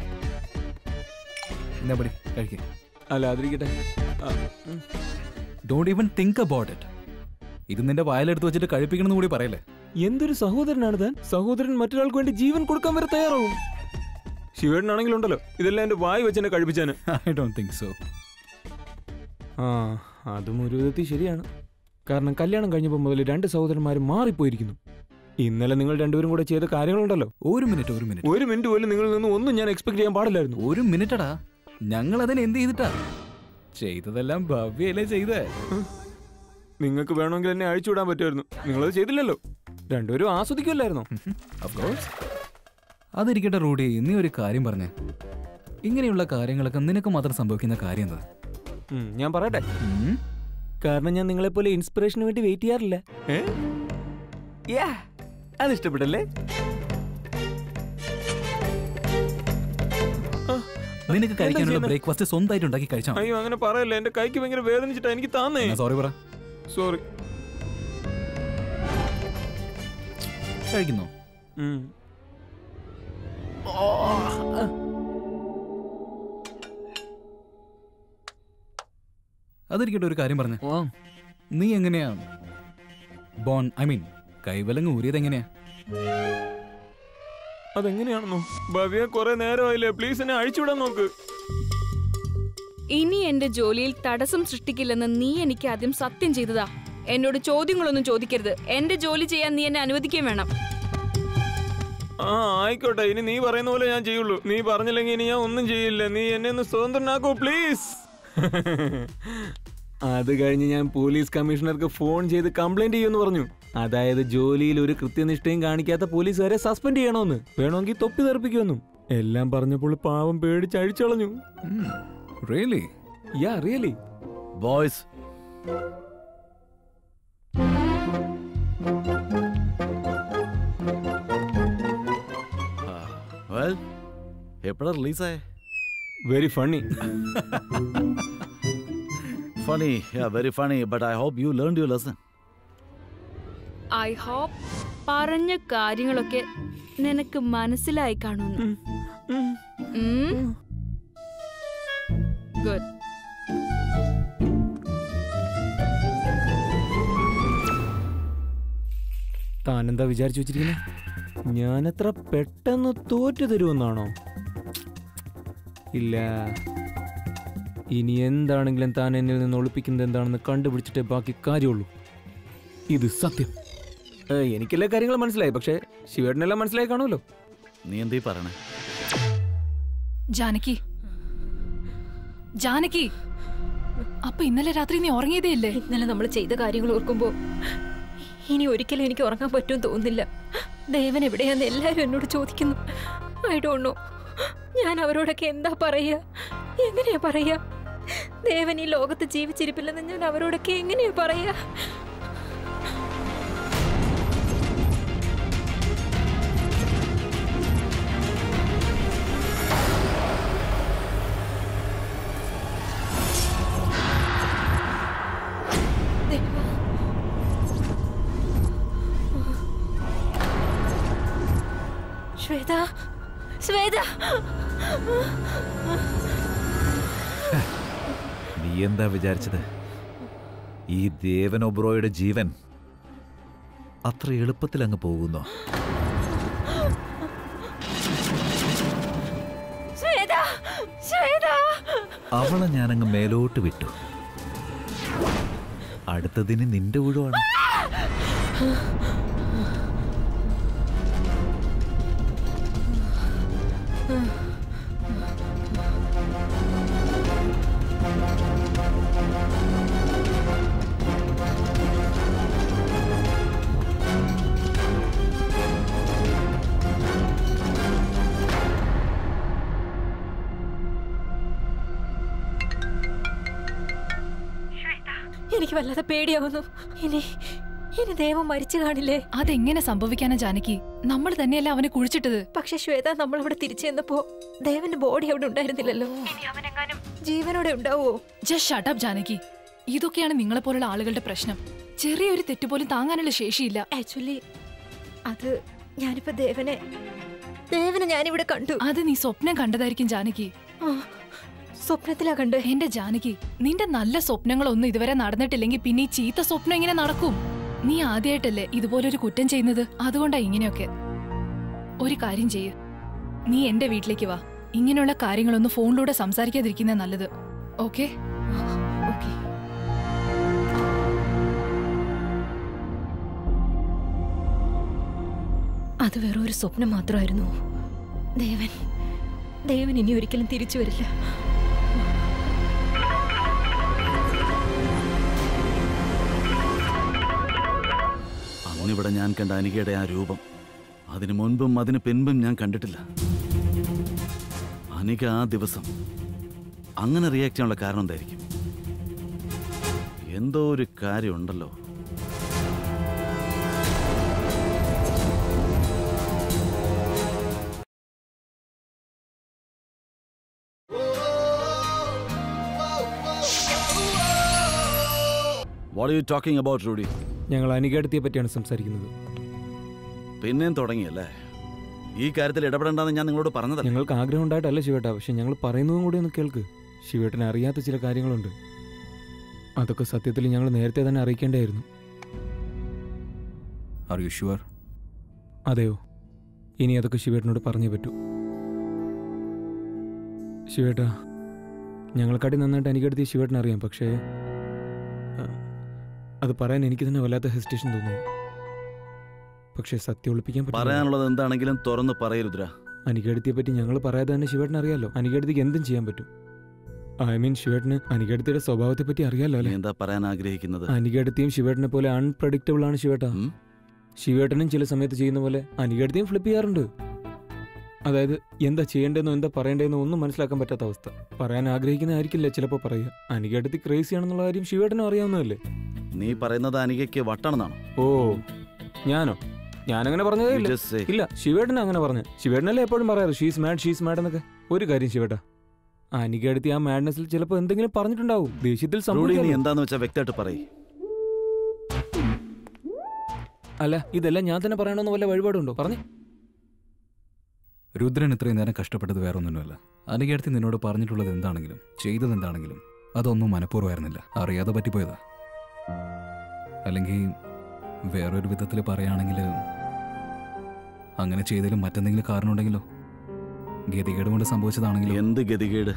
എന്നാ പടി കഴിക്കേ. അല്ല അതിരിക്കട്ടെ. Don't even think about it. ഇത് നിന്റെ വായിലെടുത്ത് വെച്ചിട്ട് കഴിപ്പിക്കണം കൂടി പറയല്ലേ. എന്തൊരു സഹോദരനാണ് താൻ. സഹോദരൻ മറ്റൊരാൾക്ക് വേണ്ടി ജീവൻ കൊടുക്കാൻ വരെ തയ്യാറാവും. ശിവേട്ടനാണെങ്കിലുണ്ടല്ലോ ഇതെല്ലാം എന്റെ വായി വെച്ച് എന്നെ കഴിപ്പിച്ചാന്. I don't think so. ആ അതും ഒരു വിധത്തിൽ ശരിയാണ്. കാരണം കല്യാണം കഴിഞ്ഞപ്പോൾ മുതൽ 2 സഹോദരന്മാരും മാറിപ്പോയിരിക്കുന്നു. ഇന്നലെ നിങ്ങൾ രണ്ടുപേരും കൂടെ ചെയ്ത കാര്യങ്ങളുണ്ടല്ലോ. ഒരു മിനിറ്റ് പോലും നിങ്ങളിൽ നിന്ന് ഒന്നും ഞാൻ എക്സ്പെക്ട് ചെയ്യാൻ പാടില്ലായിരുന്നു. ഒരു മിനിറ്റടാ, ഞങ്ങൾ അതിന് എന്ത് ചെയ്തിട്ടാ? ചെയ്തതെല്ലാം ഭവ്യല്ലേ ചെയ്തേ. നിങ്ങൾക്ക് വേണമെങ്കിൽ എന്നെ അഴിച്ചുവിടാൻ പറ്റുമായിരുന്നു. നിങ്ങളത് ചെയ്തില്ലല്ലോ. രണ്ടുപേരും ആസ്വദിക്കുമല്ലായിരുന്നോ? അതിരിക്കട്ടെ റൂഡി, നീ ഒരു കാര്യം പറഞ്ഞേ. ഇങ്ങനെയുള്ള കാര്യങ്ങളൊക്കെ നിനക്ക് മാത്രം സംഭവിക്കുന്ന കാര്യം എന്താ? ഞാൻ പറയട്ടെ. കാരണം ഞാൻ നിങ്ങളെപ്പോലെ ഇൻസ്പിറേഷന് വേണ്ടി വെയിറ്റ് ചെയ്യാറില്ല. അത് ഇഷ്ടപ്പെട്ടല്ലേ? നിനക്ക് കഴിക്കാനുള്ള ബ്രേക്ക്ഫാസ്റ്റ് സ്വന്തമായിട്ട് ഉണ്ടാക്കി കഴിച്ചാൽ. അയ്യോ അങ്ങനെ പറയല്ലേ, എന്റെ കൈക്ക് ഭയങ്കര വേദനിച്ചിട്ടാ. എനിക്ക് താന്നേ. സോറി പറ. സോറി. കഴിക്കുന്നോ? അതിരിക്കട്ടെ, ഒരു കാര്യം പറഞ്ഞ. നീ എങ്ങനെയാ കൈവലങ്ങ് ഊരിയത് എങ്ങനെയാ? അതെങ്ങനെയാണെന്നോ? ഭവ്യ കുറെ നേരമായില്ലേ, പ്ലീസ് എന്നെ അഴിച്ചുവിടാൻ നോക്ക്. ഇനി എന്റെ ജോലിയിൽ തടസ്സം സൃഷ്ടിക്കില്ലെന്ന് നീ എനിക്ക് ആദ്യം സത്യം ചെയ്തതാ. എന്നോട് ചോദ്യങ്ങളൊന്നും ചോദിക്കരുത്. എന്റെ ജോലി ചെയ്യാൻ നീ എന്നെ അനുവദിക്കുകയും വേണം. ആ ആയിക്കോട്ടെ, ഇനി നീ പറയുന്ന പോലെ ഞാൻ ചെയ്യുള്ളൂ. നീ പറഞ്ഞില്ലെങ്കിൽ ഇനി ഞാൻ ഒന്നും ചെയ്യില്ല. നീ എന്നെ ഒന്ന് സ്വതന്ത്രനാക്കൂ പ്ലീസ്. അത് കഴിഞ്ഞ് ഞാൻ പോലീസ് കമ്മീഷണർക്ക് ഫോൺ ചെയ്ത് കംപ്ലൈന്റ് ചെയ്യുമെന്ന് പറഞ്ഞു. അതായത് ജോലിയിൽ ഒരു കൃത്യനിഷ്ഠയും കാണിക്കാത്ത പോലീസുകാരെ സസ്പെൻഡ് ചെയ്യണമെന്ന്, വേണമെങ്കിൽ തൊപ്പി തെറിപ്പിക്കുമെന്നും. എല്ലാം പറഞ്ഞപ്പോൾ പാവം പേടിച്ച് അഴിച്ചളഞ്ഞു. Really? Yeah, really. Boys. Well, എപ്പോഴാ റിലീസായേ? Very funny. Funny, yeah, very funny. But I hope you learned your lesson. I hope പറഞ്ഞ കാര്യങ്ങളൊക്കെ നിനക്ക് മനസ്സിലായി കാണുന്നു. Good. താനെന്താ വിചാരിച്ചു വെച്ചിരിക്കുന്നത്? ഞാനെത്ര പെട്ടെന്ന് തോറ്റു തരുമെന്നാണോ? ഇല്ല. ഇനി എന്താണെങ്കിലും താൻ എന്നിൽ നിന്ന് ഒളിപ്പിക്കുന്നത് എന്താണെന്ന് കണ്ടുപിടിച്ചിട്ടേ ബാക്കി കാര്യമുള്ളൂ. ഇത് സത്യം. എനിക്കെല്ലാ കാര്യങ്ങളും മനസ്സിലായി, പക്ഷേ ശിവേട്ടനെല്ലാം മനസ്സിലായി കാണുമല്ലോ. നീ എന്തീ പറയണേ? ജാനകി, ജാനകി, അപ്പൊ ഇന്നലെ രാത്രി നീ ഉറങ്ങിയതേ ഇല്ലേ? ഇന്നലെ നമ്മൾ ചെയ്ത കാര്യങ്ങൾ ഓർക്കുമ്പോ ഇനി ഒരിക്കലും എനിക്ക് ഉറങ്ങാൻ പറ്റുമെന്ന് തോന്നുന്നില്ല. ദേവൻ എവിടെയാന്ന് എല്ലാരും എന്നോട് ചോദിക്കുന്നു. I don't know. ഞാൻ അവരോടൊക്കെ എന്താ പറയാ? എങ്ങനെയാ പറയാ? ദേവൻ ഈ ലോകത്ത് ജീവിച്ചിരിപ്പില്ലെന്ന് ഞാൻ അവരോടൊക്കെ എങ്ങനെയാ പറയാ? ശ്വേത, ശ്വേത, നീ എന്താ വിചാരിച്ചത്? ഈ ദേവൻ ഒബ്രോയുടെ ജീവൻ അത്ര എളുപ്പത്തിൽ അങ്ങ് പോകുന്നോ? അവളെ ഞാനങ്ങ് മേലോട്ട് വിട്ടു. അടുത്തതിന് നിന്റെ ഊഴമാണ്. വല്ലാതെ പേടിയാവുന്നു. ഇനി ഇനി ദേവൻ മരിച്ചു കാണില്ലേ? അതെങ്ങനെ സംഭവിക്കാനാ ജാനകി? നമ്മൾ തന്നെയല്ല അവനെ കുഴിച്ചിട്ടത്. പക്ഷെ ശ്വേത, നമ്മൾ ഇവിടെ തിരിച്ചു ചെന്നപ്പോ ദേവന്റെ ബോഡി അവിടെ ഉണ്ടായിരുന്നില്ലല്ലോ. ജീവനോടെ ഉണ്ടാവോ? Just shut up Janaki. ഇതൊക്കെയാണ് നിങ്ങളെ പോലുള്ള ആളുകളുടെ പ്രശ്നം. ചെറിയൊരു തെറ്റ് പോലും താങ്ങാനുള്ള ശേഷിയില്ല. ആക്ച്വലി അത് ഞാനിപ്പോ ദേവനെ ഞാനിവിടെ കണ്ടു. അത് നീ സ്വപ്നം കണ്ടതായിരിക്കും ജാനകി. സ്വപ്നത്തിലാ കണ്ട്. എന്റെ ജാനകി, നിന്റെ നല്ല സ്വപ്നങ്ങളൊന്നും ഇതുവരെ നടന്നിട്ടില്ലെങ്കിൽ പിന്നെ ഈ ചീത്ത സ്വപ്നം എങ്ങനെ നടക്കും? നീ ആദ്യമായിട്ടല്ലേ ഇതുപോലൊരു കുറ്റം ചെയ്യുന്നത്? അതുകൊണ്ടാ ഇങ്ങനെയൊക്കെ. ഒരു കാര്യം ചെയ്യ്, നീ എന്റെ വീട്ടിലേക്ക് വാ. ഇങ്ങനെയുള്ള കാര്യങ്ങളൊന്നും ഫോണിലൂടെ സംസാരിക്കാതിരിക്കുന്നേ നല്ലത്. ഓക്കെ? ഓക്കെ. അത് വെറും ഒരു സ്വപ്നം മാത്രമായിരുന്നു. ദേവൻ ഇനി ഒരിക്കലും തിരിച്ചു വരില്ല. അന്നിവിടെ ഞാൻ കണ്ട അനികയുടെ ആ രൂപം അതിനു മുൻപും അതിന് പിൻപും ഞാൻ കണ്ടിട്ടില്ല. അനിക ആ ദിവസം അങ്ങനെ റിയാക്ട് ചെയ്യാനുള്ള കാരണം എന്തായിരിക്കും? എന്തോ ഒരു കാര്യമുണ്ടല്ലോ. What are you talking about, Rudy? ഞങ്ങൾ അനികേടത്തിയെ പറ്റിയാണ് സംസാരിക്കുന്നത്. പിന്നെയും തുടങ്ങിയല്ലേ? ഈ കാര്യത്തിൽ ഇടപെടേണ്ടെന്ന് ഞാൻ നിങ്ങളോട് പറഞ്ഞതല്ല. ഞങ്ങൾക്ക് ആഗ്രഹം ഉണ്ടായിട്ടല്ല ശിവേട്ടാ, പക്ഷെ ഞങ്ങൾ പറയുന്നതും കൂടി ഒന്ന് കേൾക്ക്. ശിവേട്ടനെ അറിയാത്ത ചില കാര്യങ്ങളുണ്ട്. അതൊക്കെ സത്യത്തിൽ ഞങ്ങൾ നേരത്തെ തന്നെ അറിയിക്കേണ്ടായിരുന്നു. Are you sure? അതെയോ? ഇനി അതൊക്കെ ശിവേട്ടനോട് പറഞ്ഞേ പറ്റൂ. ശിവേട്ടാ, ഞങ്ങളെക്കാട്ടി നന്നായിട്ട് അനികേടത്തി ശിവേട്ടനെ അറിയാം. പക്ഷേ അത് പറയാൻ എനിക്ക് തന്നെ വല്ലാത്ത ഹെസിറ്റേഷൻ തോന്നുന്നു. പക്ഷേ സത്യം ഒളിപ്പിക്കാൻ പറയാനുള്ളത് എന്താണെങ്കിലും തുറന്ന് പറയരുദ്ര. അനികേടത്തിയെ പറ്റി ഞങ്ങൾ പറയാതെ തന്നെ ശിവേട്ടനെ അറിയാലോ. അനികേടത്തിക്ക് എന്തും ചെയ്യാൻ പറ്റും. ഐ മീൻ ശിവേട്ടന് അനികേടത്തിയുടെ സ്വഭാവത്തെ പറ്റി അറിയാലോ അല്ലേ? എന്താ പറയാൻ ആഗ്രഹിക്കുന്നത്? അനികേടത്തിയും ശിവേട്ടനെ പോലെ അൺപ്രഡിക്റ്റബിൾ ആണ് ശിവേട്ടാ. ശിവേട്ടനും ചില സമയത്ത് ചെയ്യുന്ന പോലെ അനികേടത്തിയും ഫ്ലിപ്പ് ചെയ്യാറുണ്ട്. അതായത് എന്താ ചെയ്യേണ്ടതെന്നോ എന്താ പറയേണ്ടതെന്നോ ഒന്നും മനസ്സിലാക്കാൻ പറ്റാത്ത അവസ്ഥ. പറയാൻ ആഗ്രഹിക്കുന്നതായിരിക്കില്ല ചിലപ്പോൾ പറയുക. അനികേടത്തി ക്രേസി ആണെന്നുള്ള കാര്യം ശിവേട്ടനും അറിയാവുന്നതല്ലേ? നീ പറയുന്നത് അനികയ്ക്ക് വട്ടാണെന്നാണ്. ഓ, ഞാനങ്ങനെ പറഞ്ഞതേ ഇല്ല. ഇല്ല, ശിവേട്ടനെ അങ്ങനെ പറഞ്ഞു. ശിവേട്ടനല്ലേ എപ്പോഴും പറയാറ് ഷീസ് മാഡ് എന്നൊക്കെ. ഒരു കാര്യം ശിവേട്ടാ, അനികേടത്തി ആ മാഡ്നെസ്സിൽ ചിലപ്പോൾ എന്തെങ്കിലും പറഞ്ഞിട്ടുണ്ടാവും. ദേഷ്യത്തിൽ എന്താന്ന് വെച്ചാൽ വ്യക്തമായിട്ട് പറയ്. അല്ല, ഇതെല്ലാം ഞാൻ തന്നെ പറയണമെന്ന് വല്ല വഴിപാടുണ്ടോ? പറഞ്ഞു. രുദ്രൻ ഇത്രയും നേരം കഷ്ടപ്പെട്ടത് വേറൊന്നുമല്ല. അനികേടത്തി നിന്നോട് പറഞ്ഞിട്ടുള്ളത് എന്താണെങ്കിലും ചെയ്തത് എന്താണെങ്കിലും അതൊന്നും മനഃപൂർവ്വമായിരുന്നില്ല, അറിയാതെ പറ്റിപ്പോയതാ. അല്ലെങ്കിൽ വേറൊരു വിധത്തിൽ പറയുകയാണെങ്കിൽ അങ്ങനെ ചെയ്തതിലും മറ്റെന്തെങ്കിലും കാരണം ഉണ്ടെങ്കിലോ? ഗതികേട് കൊണ്ട് സംഭവിച്ചതാണെങ്കിലോ? എന്ത് ഗതികേട്?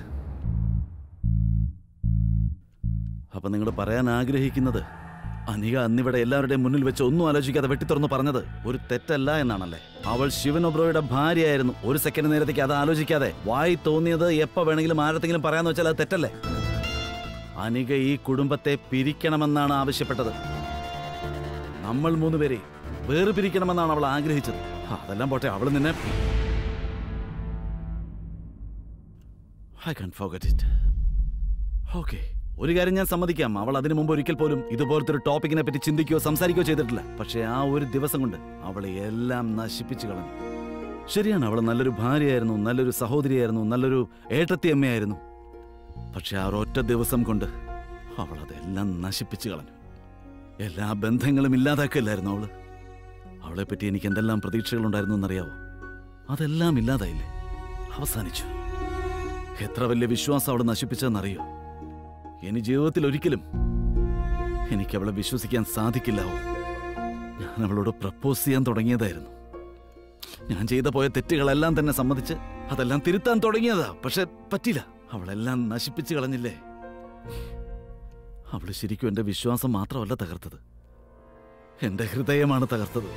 അപ്പൊ നിങ്ങൾ പറയാൻ ആഗ്രഹിക്കുന്നത് അനിക അന്നിവിടെ എല്ലാവരുടെയും മുന്നിൽ വെച്ച് ഒന്നും ആലോചിക്കാതെ വെട്ടിത്തുറന്ന് പറഞ്ഞത് ഒരു തെറ്റല്ല എന്നാണല്ലേ? അവൾ ശിവൻ ഒബ്രോയുടെ ഭാര്യയായിരുന്നു. ഒരു സെക്കൻഡ് നേരത്തേക്ക് അത് ആലോചിക്കാതെ വായി തോന്നിയത് എപ്പോൾ വേണമെങ്കിലും ആരത്തെങ്കിലും പറയാന്ന് വെച്ചാൽ അത് തെറ്റല്ലേ? അനിക ഈ കുടുംബത്തെ പിരിക്കണമെന്നാണ് ആവശ്യപ്പെട്ടത്. നമ്മൾ മൂന്നുപേരെ വേറെ പിരിക്കണമെന്നാണ് അവൾ ആഗ്രഹിച്ചത്. അതെല്ലാം പോട്ടെ, അവൾ നിന്നെ I can't forget it. Okay. ഒരു കാര്യം ഞാൻ സമ്മതിക്കാം, അവൾ അതിനു മുമ്പ് ഒരിക്കൽ പോലും ഇതുപോലത്തെ ഒരു ടോപ്പിക്കിനെ പറ്റി ചിന്തിക്കുകയോ സംസാരിക്കുകയോ ചെയ്തിട്ടില്ല. പക്ഷേ ആ ഒരു ദിവസം കൊണ്ട് അവളെ എല്ലാം നശിപ്പിച്ചു കളഞ്ഞു. ശരിയാണ്, അവൾ നല്ലൊരു ഭാര്യയായിരുന്നു, നല്ലൊരു സഹോദരിയായിരുന്നു, നല്ലൊരു ഏട്ടത്തിയമ്മയായിരുന്നു. പക്ഷെ ആ ഒരൊറ്റ ദിവസം കൊണ്ട് അവൾ അതെല്ലാം നശിപ്പിച്ചു കളഞ്ഞു. എല്ലാ ബന്ധങ്ങളും ഇല്ലാതാക്കില്ലായിരുന്നു അവള്. അവളെപ്പറ്റി എനിക്ക് എന്തെല്ലാം പ്രതീക്ഷകളുണ്ടായിരുന്നു എന്നറിയാവോ? അതെല്ലാം ഇല്ലാതായില്ലേ, അവസാനിച്ചു. എത്ര വലിയ വിശ്വാസം അവൾ നശിപ്പിച്ചതെന്നറിയോ? ഇനി ജീവിതത്തിൽ ഒരിക്കലും എനിക്ക് അവളെ വിശ്വസിക്കാൻ സാധിക്കില്ലാവോ? ഞാൻ അവളോട് പ്രപ്പോസ് ചെയ്യാൻ തുടങ്ങിയതായിരുന്നു. ഞാൻ ചെയ്ത പോയ തെറ്റുകളെല്ലാം തന്നെ സമ്മതിച്ച് അതെല്ലാം തിരുത്താൻ തുടങ്ങിയതാ. പക്ഷെ പറ്റില്ല, അവളെല്ലാം നശിപ്പിച്ചു കളഞ്ഞില്ലേ. അവള് ശരിക്കും എന്റെ വിശ്വാസം മാത്രമല്ല തകർത്തത്, എന്റെ ഹൃദയമാണ് തകർത്തത്.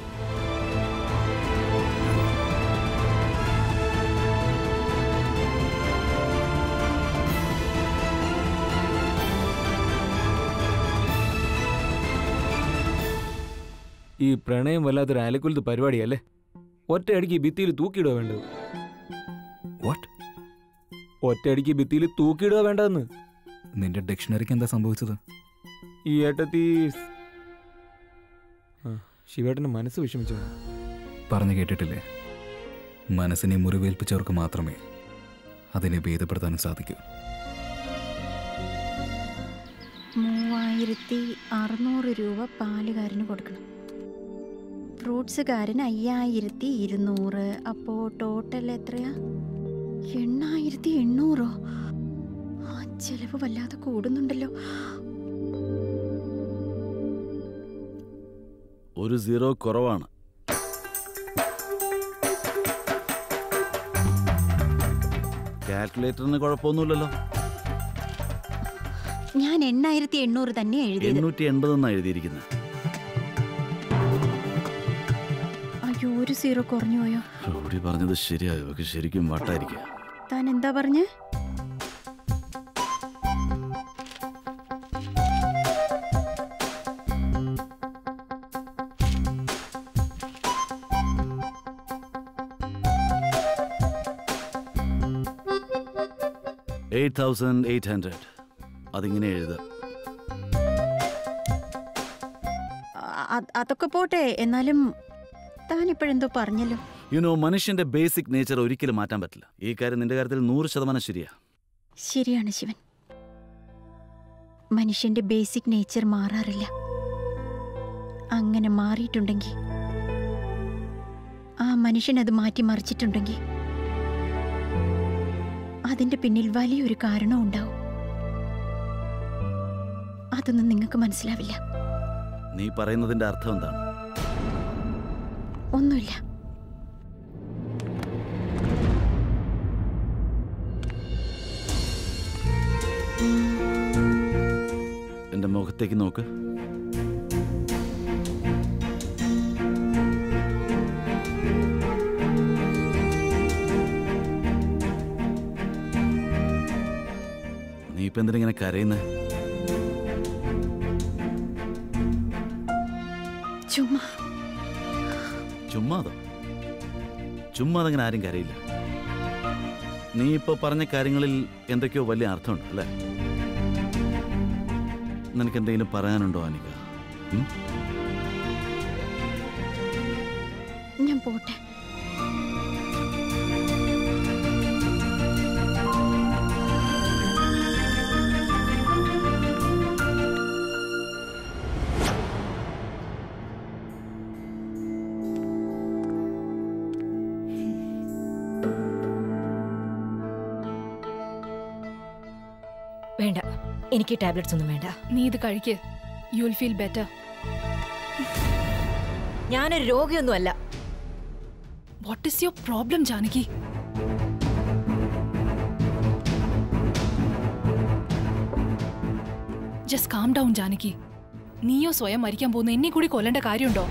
ഈ പ്രണയം വല്ലാത്തൊരു അലക്കുലത്ത് പരിപാടിയല്ലേ? ഒറ്റയടിക്ക് ഭിത്തിയിൽ തൂക്കിയിടുക വേണ്ടത്. ഒറ്റയടിക്ക് ഭിത്തിയിൽ തൂക്കിയിടുക വേണ്ടതെന്ന്. നിന്റെ ഡിക്ഷണറിക്ക് എന്താ സംഭവിച്ചത്? ഈ ഏട്ടത്തി ശിവേട്ടന്റെ മനസ്സ് വിഷമിച്ചു. പറഞ്ഞു കേട്ടിട്ടില്ലേ, മനസ്സിനെ മുറിവേൽപ്പിച്ചവർക്ക് മാത്രമേ അതിനെ ഭേദപ്പെടുത്താനും സാധിക്കൂ. 3600 രൂപ പാലുകാരന് കൊടുക്കണം. ഫ്രൂട്ട്സുകാരന് 5200. അപ്പോൾ ടോട്ടൽ എത്രയാ? 8800. ചെലവ് വല്ലാതെ കൂടുന്നുണ്ടല്ലോ. ഒരു 0 കുറവാണ്. കാൽക്കുലേറ്ററിന് കുഴപ്പമൊന്നുമില്ലല്ലോ. ഞാൻ 8800 തന്നെ എഴുതിയത്. 880 എന്നാണ് എഴുതിയിരിക്കുന്നത്. അയ്യോ, ഒരു 0 കുറഞ്ഞു പോയോ? റോഡി പറഞ്ഞത് ശരിയായോ? ഒക്കെ ശരിക്കും വട്ടായിരിക്കുക. താൻ എന്താ പറഞ്ഞേ? $8,800. അതിങ്ങനെ എഴുതുക. അതൊക്കെ പോട്ടെ, എന്നാലും താൻ ഇപ്പോഴെന്തോ പറഞ്ഞല്ലോ. മനുഷ്യന്റെ ബേസിക് നേച്ചർ ഒരിക്കലും മാറ്റാൻ പറ്റില്ല. ഈ കാര്യം നിന്റെ കാര്യത്തിൽ 100% ശരിയാ. ശരിയാണ് ശിവൻ. മനുഷ്യന്റെ ബേസിക് നേച്ചർ മാറാറില്ല. അങ്ങനെ മാറിയിട്ടുണ്ടെങ്കിൽ, ആ മനുഷ്യൻ അത് മാറ്റിമറിച്ചിട്ടുണ്ടെങ്കിൽ അതിന്റെ പിന്നിൽ വലിയൊരു കാരണവും ഉണ്ടാവും. അതൊന്നും നിങ്ങൾക്ക് മനസ്സിലാവില്ല. നീ പറയുന്നതിന്റെ അർത്ഥം എന്താണ്? ഒന്നുമില്ല. എന്റെ മുഖത്തേക്ക് നോക്ക്. നീ ഇപ്പൊ എന്തിനിങ്ങനെ കരയുന്നേ? ചുമ്മാതങ്ങനെ ആരും കരയില്ല. നീ ഇപ്പൊ പറഞ്ഞ കാര്യങ്ങളിൽ എന്തൊക്കെയോ വലിയ അർത്ഥമുണ്ട് അല്ലേ? നിനക്ക് എന്തെങ്കിലും പറയാനുണ്ടോ അനിക? ഞാൻ പോട്ടെ. വേണ്ട, എനിക്ക് ടാബ്ലറ്റ്സ് ഒന്നും വേണ്ട. നീ ഇത് കഴിക്ക്. You will feel better. ഞാനൊരു രോഗിയൊന്നും അല്ല. What is your problem Janaki? Just calm down Janaki. നീയോ സ്വയം മരിക്കാൻ പോകുന്ന എന്നെ കൂടി കൊല്ലേണ്ട കാര്യമുണ്ടോ?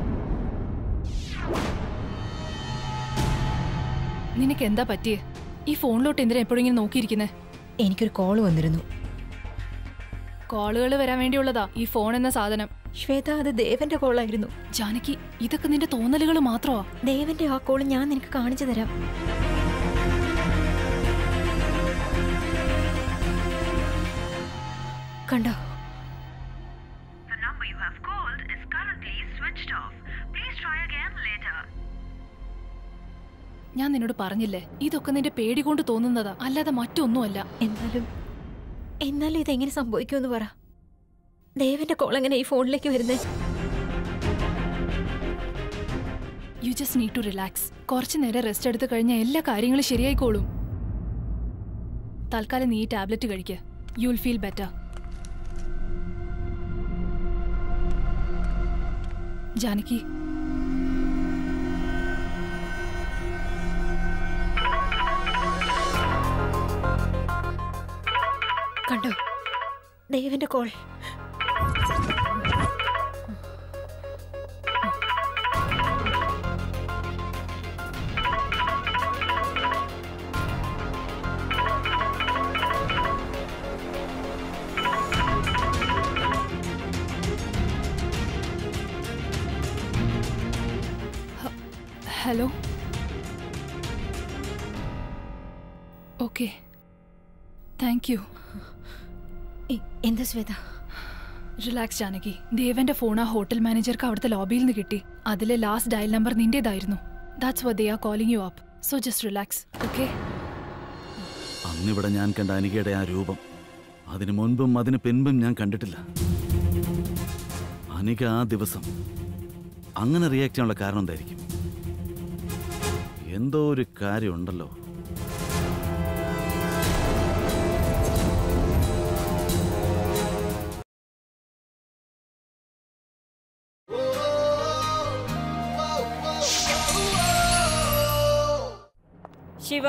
നിനക്ക് എന്താ പറ്റിയേ? ഈ ഫോണിലോട്ട് എന്തിനാ എപ്പോഴും ഇങ്ങനെ നോക്കിയിരിക്കുന്നേ? എനിക്കൊരു കോള് വന്നിരുന്നു. കോളുകൾ വരാൻ വേണ്ടിയുള്ളതാ ഈ ഫോൺ എന്ന സാധനം. ശ്വേത, അത് ദേവന്റെ കോളായിരുന്നു. ജാനകി, ഇതൊക്കെ നിന്റെ തോന്നലുകൾ മാത്രമാ. ദേവന്റെ ആ കോള് ഞാൻ നിനക്ക് കാണിച്ചു തരാം. കണ്ടോ? ഞാൻ നിന്നോട് പറഞ്ഞില്ലേ, ഇതൊക്കെ നിന്റെ പേടി കൊണ്ട് തോന്നുന്നതാ, അല്ലാതെ മറ്റൊന്നുമല്ല. എന്നാലും ഇതെങ്ങനെ സംഭവിക്കുമെന്ന് പറ. ദേവന്റെ കോൾ എങ്ങനെ ഈ ഫോണിലേക്ക് വരുന്നേ? You just need to relax. കുറച്ചു നേരം റെസ്റ്റ് എടുത്ത് കഴിഞ്ഞാൽ എല്ലാ കാര്യങ്ങളും ശരിയായിക്കോളും. തൽക്കാലം നീ ടാബ്ലറ്റ് കഴിക്കുക. You will feel better. Janaki, കണ്ടോ ദേവന്റെ call? Hello. Okay, thank you. എന്താ ശ്വേത? റിലാക്സ് ജാനകി. ദേവന്റെ ഫോൺ ആ ഹോട്ടൽ മാനേജർക്ക് അവിടുത്തെ ലോബിയിൽ നിന്ന് കിട്ടി. അതിലെ ലാസ്റ്റ് ഡയൽ നമ്പർ നിന്റേതായിരുന്നു. That's what they are calling you up. So just relax, okay? അന്നിവിടെ ഞാൻ കണ്ട അനികയുടെ ആ രൂപം അതിനു മുൻപും അതിന് പിൻപും ഞാൻ കണ്ടിട്ടില്ല. അനിക ആ ദിവസം അങ്ങനെ റിയാക്ട് ചെയ്യാനുള്ള കാരണം എന്തായിരിക്കും? എന്തോ ഒരു കാര്യമുണ്ടല്ലോ. ശിവ,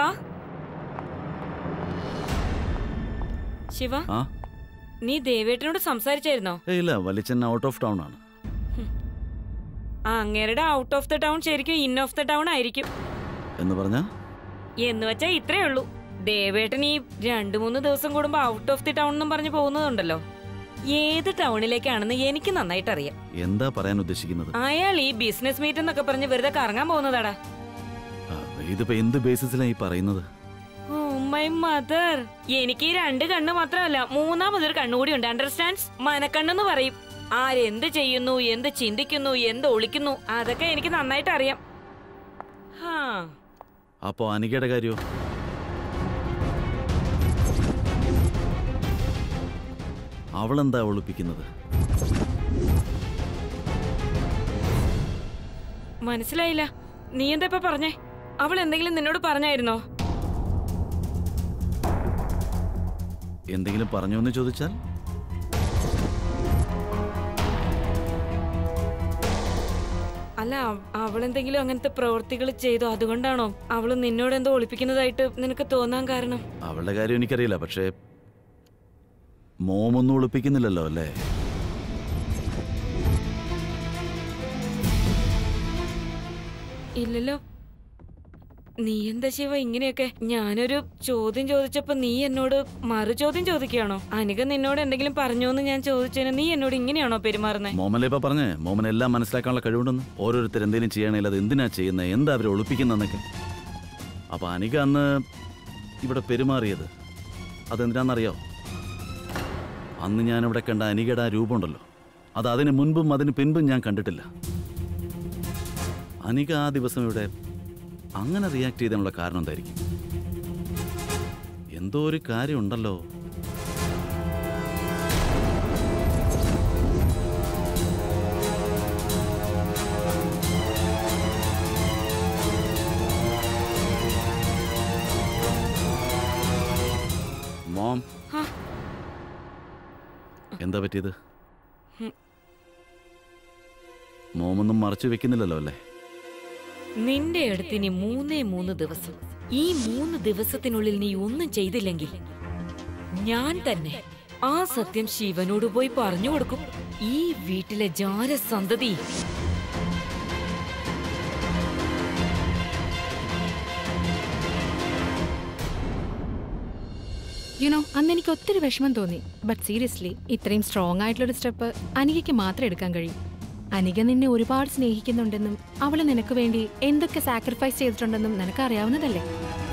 ശിവ, നീ ദേവേട്ടനോട് സംസാരിച്ചായിരുന്നോ? ഇല്ല, വലിച്ചൻ ഔട്ട് ഓഫ് ടൗൺ ആണ്. അങ്ങേരുടെ ഔട്ട് ഓഫ് ദ ടൗൺ ശരിക്കും ഇൻ ഓഫ് ദ ടൗൺ ആയിരിക്കും. എന്ന് പറഞ്ഞാ? എന്ന് വെച്ചാ ഇത്രേ ഉള്ളൂ. ദേവേട്ടൻ ഈ 2-3 ദിവസം കൂടുമ്പോ ഔട്ട് ഓഫ് ദി ടൗൺ എന്നും പറഞ്ഞു പോകുന്നതുണ്ടല്ലോ. ഏത് ടൗണിലേക്കാണെന്ന് എനിക്ക് നന്നായിട്ട് അറിയാം. എന്താ പറയാൻ ഉദ്ദേശിക്കുന്നത്? അയാൾ ഈ ബിസിനസ് മീറ്റ് എന്നൊക്കെ പറഞ്ഞ് വെറുതെ കറങ്ങാൻ പോകുന്നതാടാ. ഇതിപ്പോ എന്ത് ബേസിസിലാണ് ഈ പറയുന്നത്? ഓ മൈ മദർ, എനിക്ക് ഈ 2 കണ്ണ് മാത്രമല്ല 3-മതൊരു കണ്ണുകൂടി ഉണ്ട്. അണ്ടർസ്റ്റാൻഡ്സ്? മനക്കണ്ണെന്ന് പറയും. ആരെന്ത് ചെയ്യുന്നു, എന്ത് ചിന്തിക്കുന്നു, എന്ത് ഒളിക്കുന്നു, അതൊക്കെ എനിക്ക് നന്നായിട്ട് അറിയാം. അപ്പോ അനികയുടെ കാര്യോ? അവളെന്താ ഒളിപ്പിക്കുന്നത്? മനസ്സിലായില്ല. നീ എന്താ ഇപ്പൊ പറഞ്ഞേ? അവൾ എന്തെങ്കിലും നിന്നോട് പറഞ്ഞായിരുന്നോ? എന്തെങ്കിലും പറഞ്ഞോ എന്ന് ചോദിച്ചാൽ? അല്ല, അവളെന്തെങ്കിലും അങ്ങനത്തെ പ്രവൃത്തികൾ ചെയ്തോ? അതുകൊണ്ടാണോ അവള് നിന്നോട് എന്തോ ഒളിപ്പിക്കുന്നതായിട്ട് നിനക്ക് തോന്നാൻ കാരണം? അവളുടെ കാര്യം എനിക്കറിയില്ല, പക്ഷേ മോമൊന്നും ഒളിപ്പിക്കുന്നില്ലല്ലോ അല്ലേ? ഇല്ലല്ലോ. നീ എന്താ ശിവ ഇങ്ങനെയൊക്കെ? ഞാനൊരു ചോദ്യം ചോദിച്ചപ്പോ നീ എന്നോട് മറു ചോദ്യം ചോദിക്കുകയാണോ? അനിക നിന്നോട് എന്തെങ്കിലും പറഞ്ഞോന്ന് ഞാൻ ചോദിച്ചതിന് നീ എന്നോട് ഇങ്ങനെയാണോ പെരുമാറുന്നത്? മോമല്ലേ ഇപ്പൊ പറഞ്ഞേ, മോമൻ എല്ലാം മനസ്സിലാക്കാനുള്ള കഴിവുണ്ടെന്ന്. ഓരോരുത്തർ എന്തെങ്കിലും ചെയ്യണേൽ അത് എന്തിനാ ചെയ്യുന്നത്, എന്താ അവരെ ഒളിപ്പിക്കുന്നതെന്നൊക്കെ. അപ്പൊ അനിക അന്ന് ഇവിടെ പെരുമാറിയത് അതെന്തിനാന്നറിയോ? അന്ന് ഞാനിവിടെ കണ്ട അനികയുടെ ആ രൂപമുണ്ടല്ലോ, അത് അതിന് മുൻപും അതിന് പിൻപും ഞാൻ കണ്ടിട്ടില്ല. അനിക ആ ദിവസം ഇവിടെ അങ്ങനെ റിയാക്ട് ചെയ്തതിനുള്ള കാരണം എന്തായിരിക്കും? എന്തോ ഒരു കാര്യമുണ്ടല്ലോ. മോം, എന്താ പറ്റിയത്? മോമൊന്നും മറച്ചു വെക്കുന്നില്ലല്ലോ അല്ലേ? നിന്റെ അടുത്ത് ഇനി 3 ദിവസം. ഈ 3 ദിവസത്തിനുള്ളിൽ നീ ഒന്നും ചെയ്തില്ലെങ്കിൽ ഞാൻ തന്നെ ആ സത്യം ശിവനോട് പോയി പറഞ്ഞു കൊടുക്കും. ഈ വീട്ടിലെ ജാരസന്തതി യുനോ, അന്ന് എനിക്ക് ഒത്തിരി വിഷമം തോന്നി. ബട്ട് സീരിയസ്ലി ഇത്രയും സ്ട്രോങ് ആയിട്ടുള്ളൊരു സ്റ്റെപ്പ് അനികയ്ക്ക് മാത്രമേ എടുക്കാൻ കഴിയും. അനിക നിന്നെ ഒരുപാട് സ്നേഹിക്കുന്നുണ്ടെന്നും അവള് നിനക്ക് വേണ്ടി എന്തൊക്കെ സാക്രിഫൈസ് ചെയ്തിട്ടുണ്ടെന്നും നിനക്ക് അറിയാവുന്നതല്ലേ?